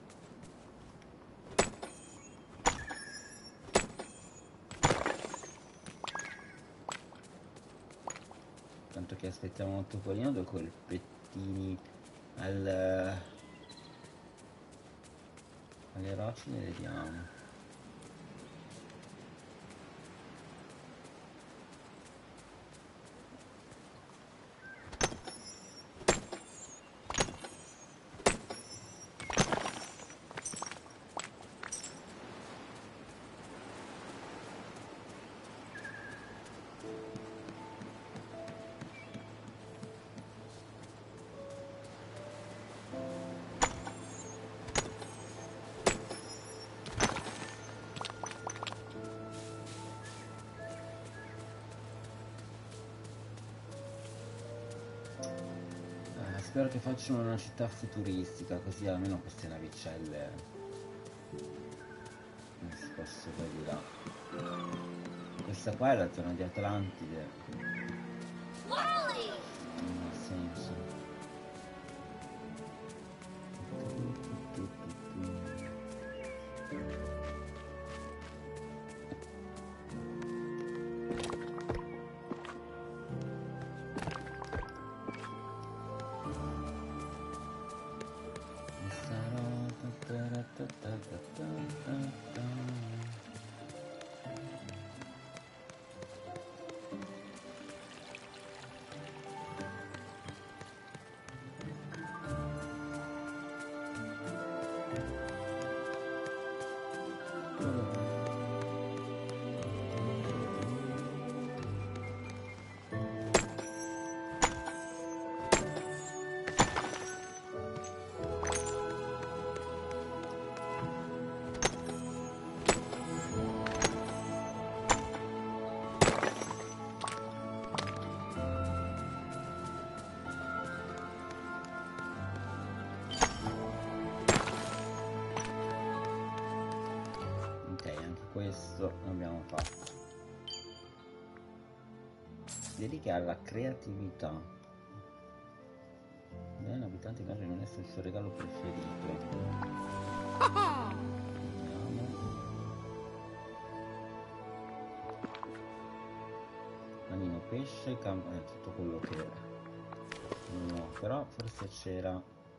Tanto che aspettiamo un topolino, due colpettini al, alle rocce le vediamo. Eh, spero che facciano una città futuristica, così almeno queste navicelle non si possono fare di là. Questa qua è la zona di Atlantide. Non ha senso. questo l'abbiamo fatto. Dedica alla creatività. Beh, l'abitante immagina non essere il suo regalo preferito. Vediamo. Panino, pesce, campo, è tutto quello che è. No, però forse c'era.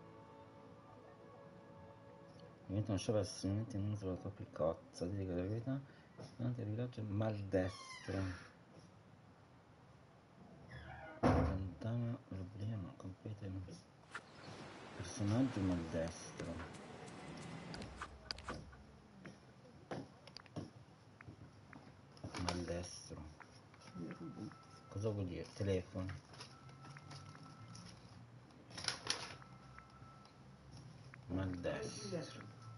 Diventa uno show assolutamente non sulla tua picozza. Dedica alla verità. Davanti al villaggio maldestro. Lontano problema, compete un personaggio maldestro. Maldestro. Cosa vuol dire? Telefono. Maldestro.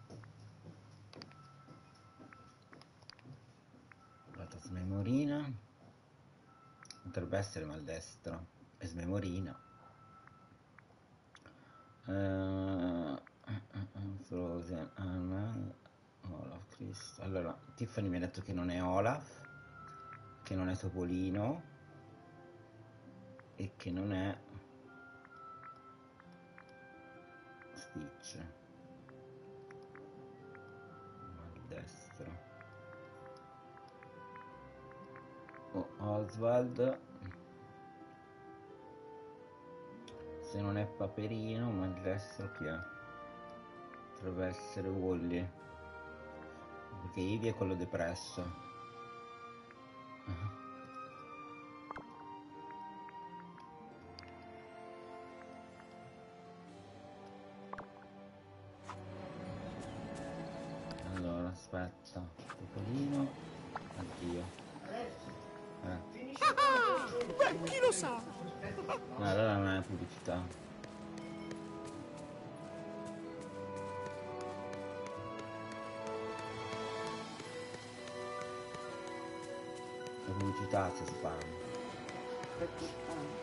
Guarda, smemorina. Potrebbe essere maldestro. E smemorina. Uh, Frozen. Uh, Olaf, Chris. Allora, Tiffany mi ha detto che non è Olaf, che non è Topolino e che non è Stitch. Maldestro. Oh, Oswald. Se non è Paperino, maldestro chi è? Potrebbe essere Wally, perché Ivy è quello depresso. Allora, aspetta, Topolino, addio. Eh. Beh, chi lo sa? No, allora non è pubblicità. La pubblicità si spam. Perché spam?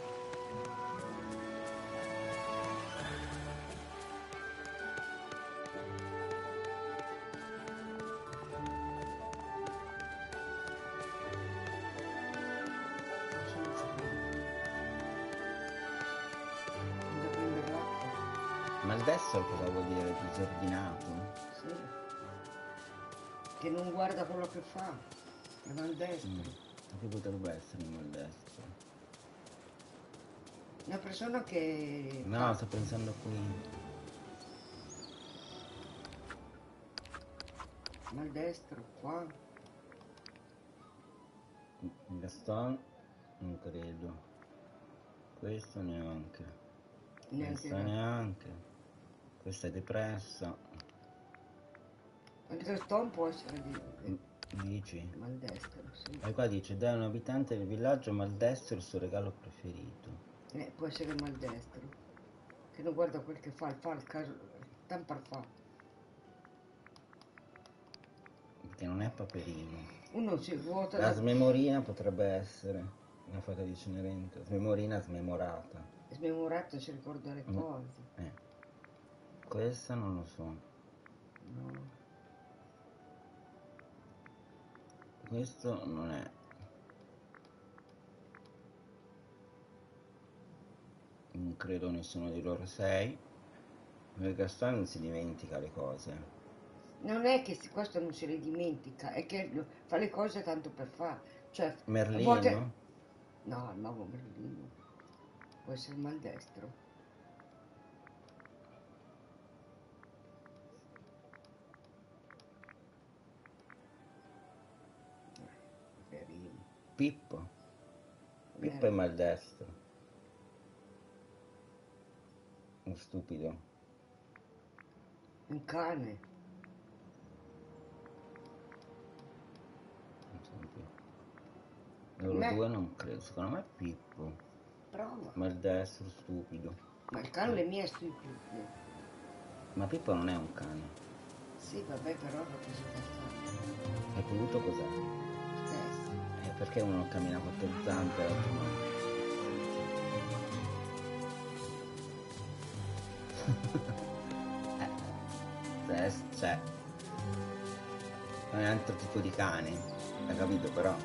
Maldestro cosa vuol dire? Disordinato? Sì. Che non guarda quello che fa. È maldestro. Mm. Che potrebbe essere un maldestro? Una persona che... No, fa- sto pensando qui. Maldestro, qua. Gaston? Non credo. Questo neanche. Neanche Questa la- neanche. Questa è depressa. Anche Gaston può essere di... Mm, Dici? maldestro, sì. E qua dice, dai a un abitante del villaggio maldestro il suo regalo preferito. Eh, può essere maldestro. Che non guarda quel che fa, fa il caso... Tampar fa. Perché non è Paperino. Uno si vuota... La da- smemorina potrebbe essere una fata di Cenerentola. Smemorina smemorata. Smemorato si ricorda le Mm. cose. Eh. Questa non lo so. No. Questo non è. Non credo nessuno di loro sei. Perché Gaston non si dimentica le cose. Non è che si- questo non se le dimentica, è che lo- fa le cose tanto per fare. Cioè, a Merlino? volte... No, il mago Merlino. Può essere maldestro. Poverino. Pippo. Pippo Eh, è maldestro. Un stupido. Un cane. Non so più. Loro Me- due non credo. Secondo me è Pippo. Prova. Maldestro, stupido. Ma il cane le mie stupido. Ma Pippo non è un cane. Sì, vabbè, però rappresenta È voluto cos'è? stesso. È perché uno cammina a quattro zampe e l'altro no. Eh, se- cioè, è un altro tipo di cane, hai capito però?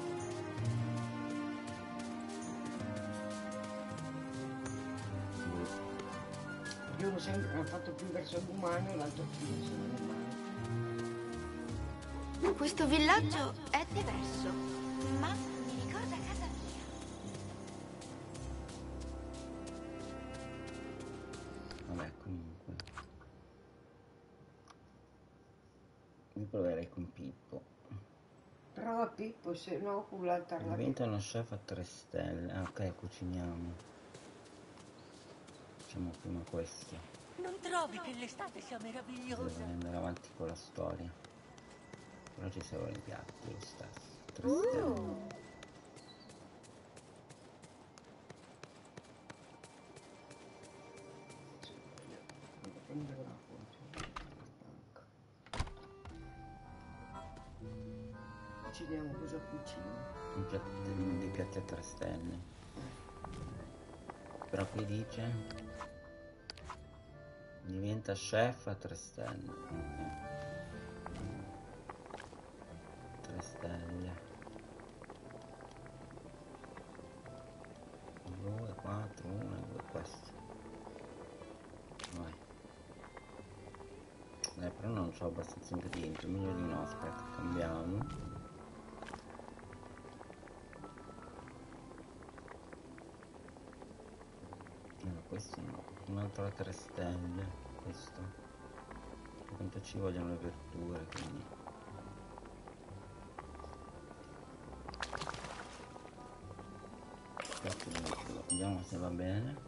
Gli uno sempre l'ha fatto più verso l'umano e l'altro più verso l'animale. Questo villaggio è diverso, ma mi ricorda casa mia. Vabbè, comunque. Io proverei con Pippo. Prova Pippo, se no con l'alternativa. Diventa uno chef a tre stelle. Ah, ok, cuciniamo. Facciamo prima questo. Non trovi che l'estate sia meravigliosa? Dovrei andare avanti con la storia. Però ci servono i piatti lo stesso. tre stelle. Devo prendere la foto. Cuciniamo, cosa cucini? Un piatto, dei, dei piatti a tre stelle. Però qui dice diventa chef a tre stelle. Ok. tre stelle. due, quattro, uno e due, questo. Vai. Dai, però non c'ho abbastanza ingredienti, meglio di no, aspetta, cambiamo. No, questo no, un altro a tre stelle, questo. Quanto ci vogliono le verdure, quindi. Questo dentro, vediamo se va bene.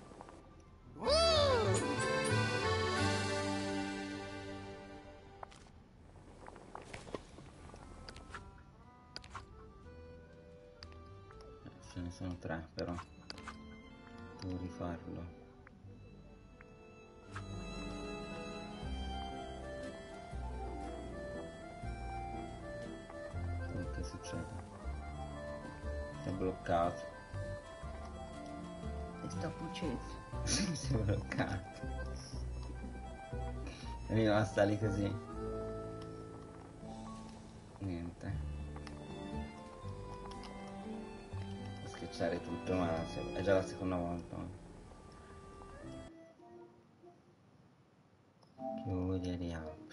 Ce ne sono tre però, devo rifarlo. Oh, che succede? Si è bloccato. E sta cucendo. Si è bloccato. È rimasta lì così. Niente. Schiacciare tutto, ma non si- è già la seconda volta. Chiudi e riapri.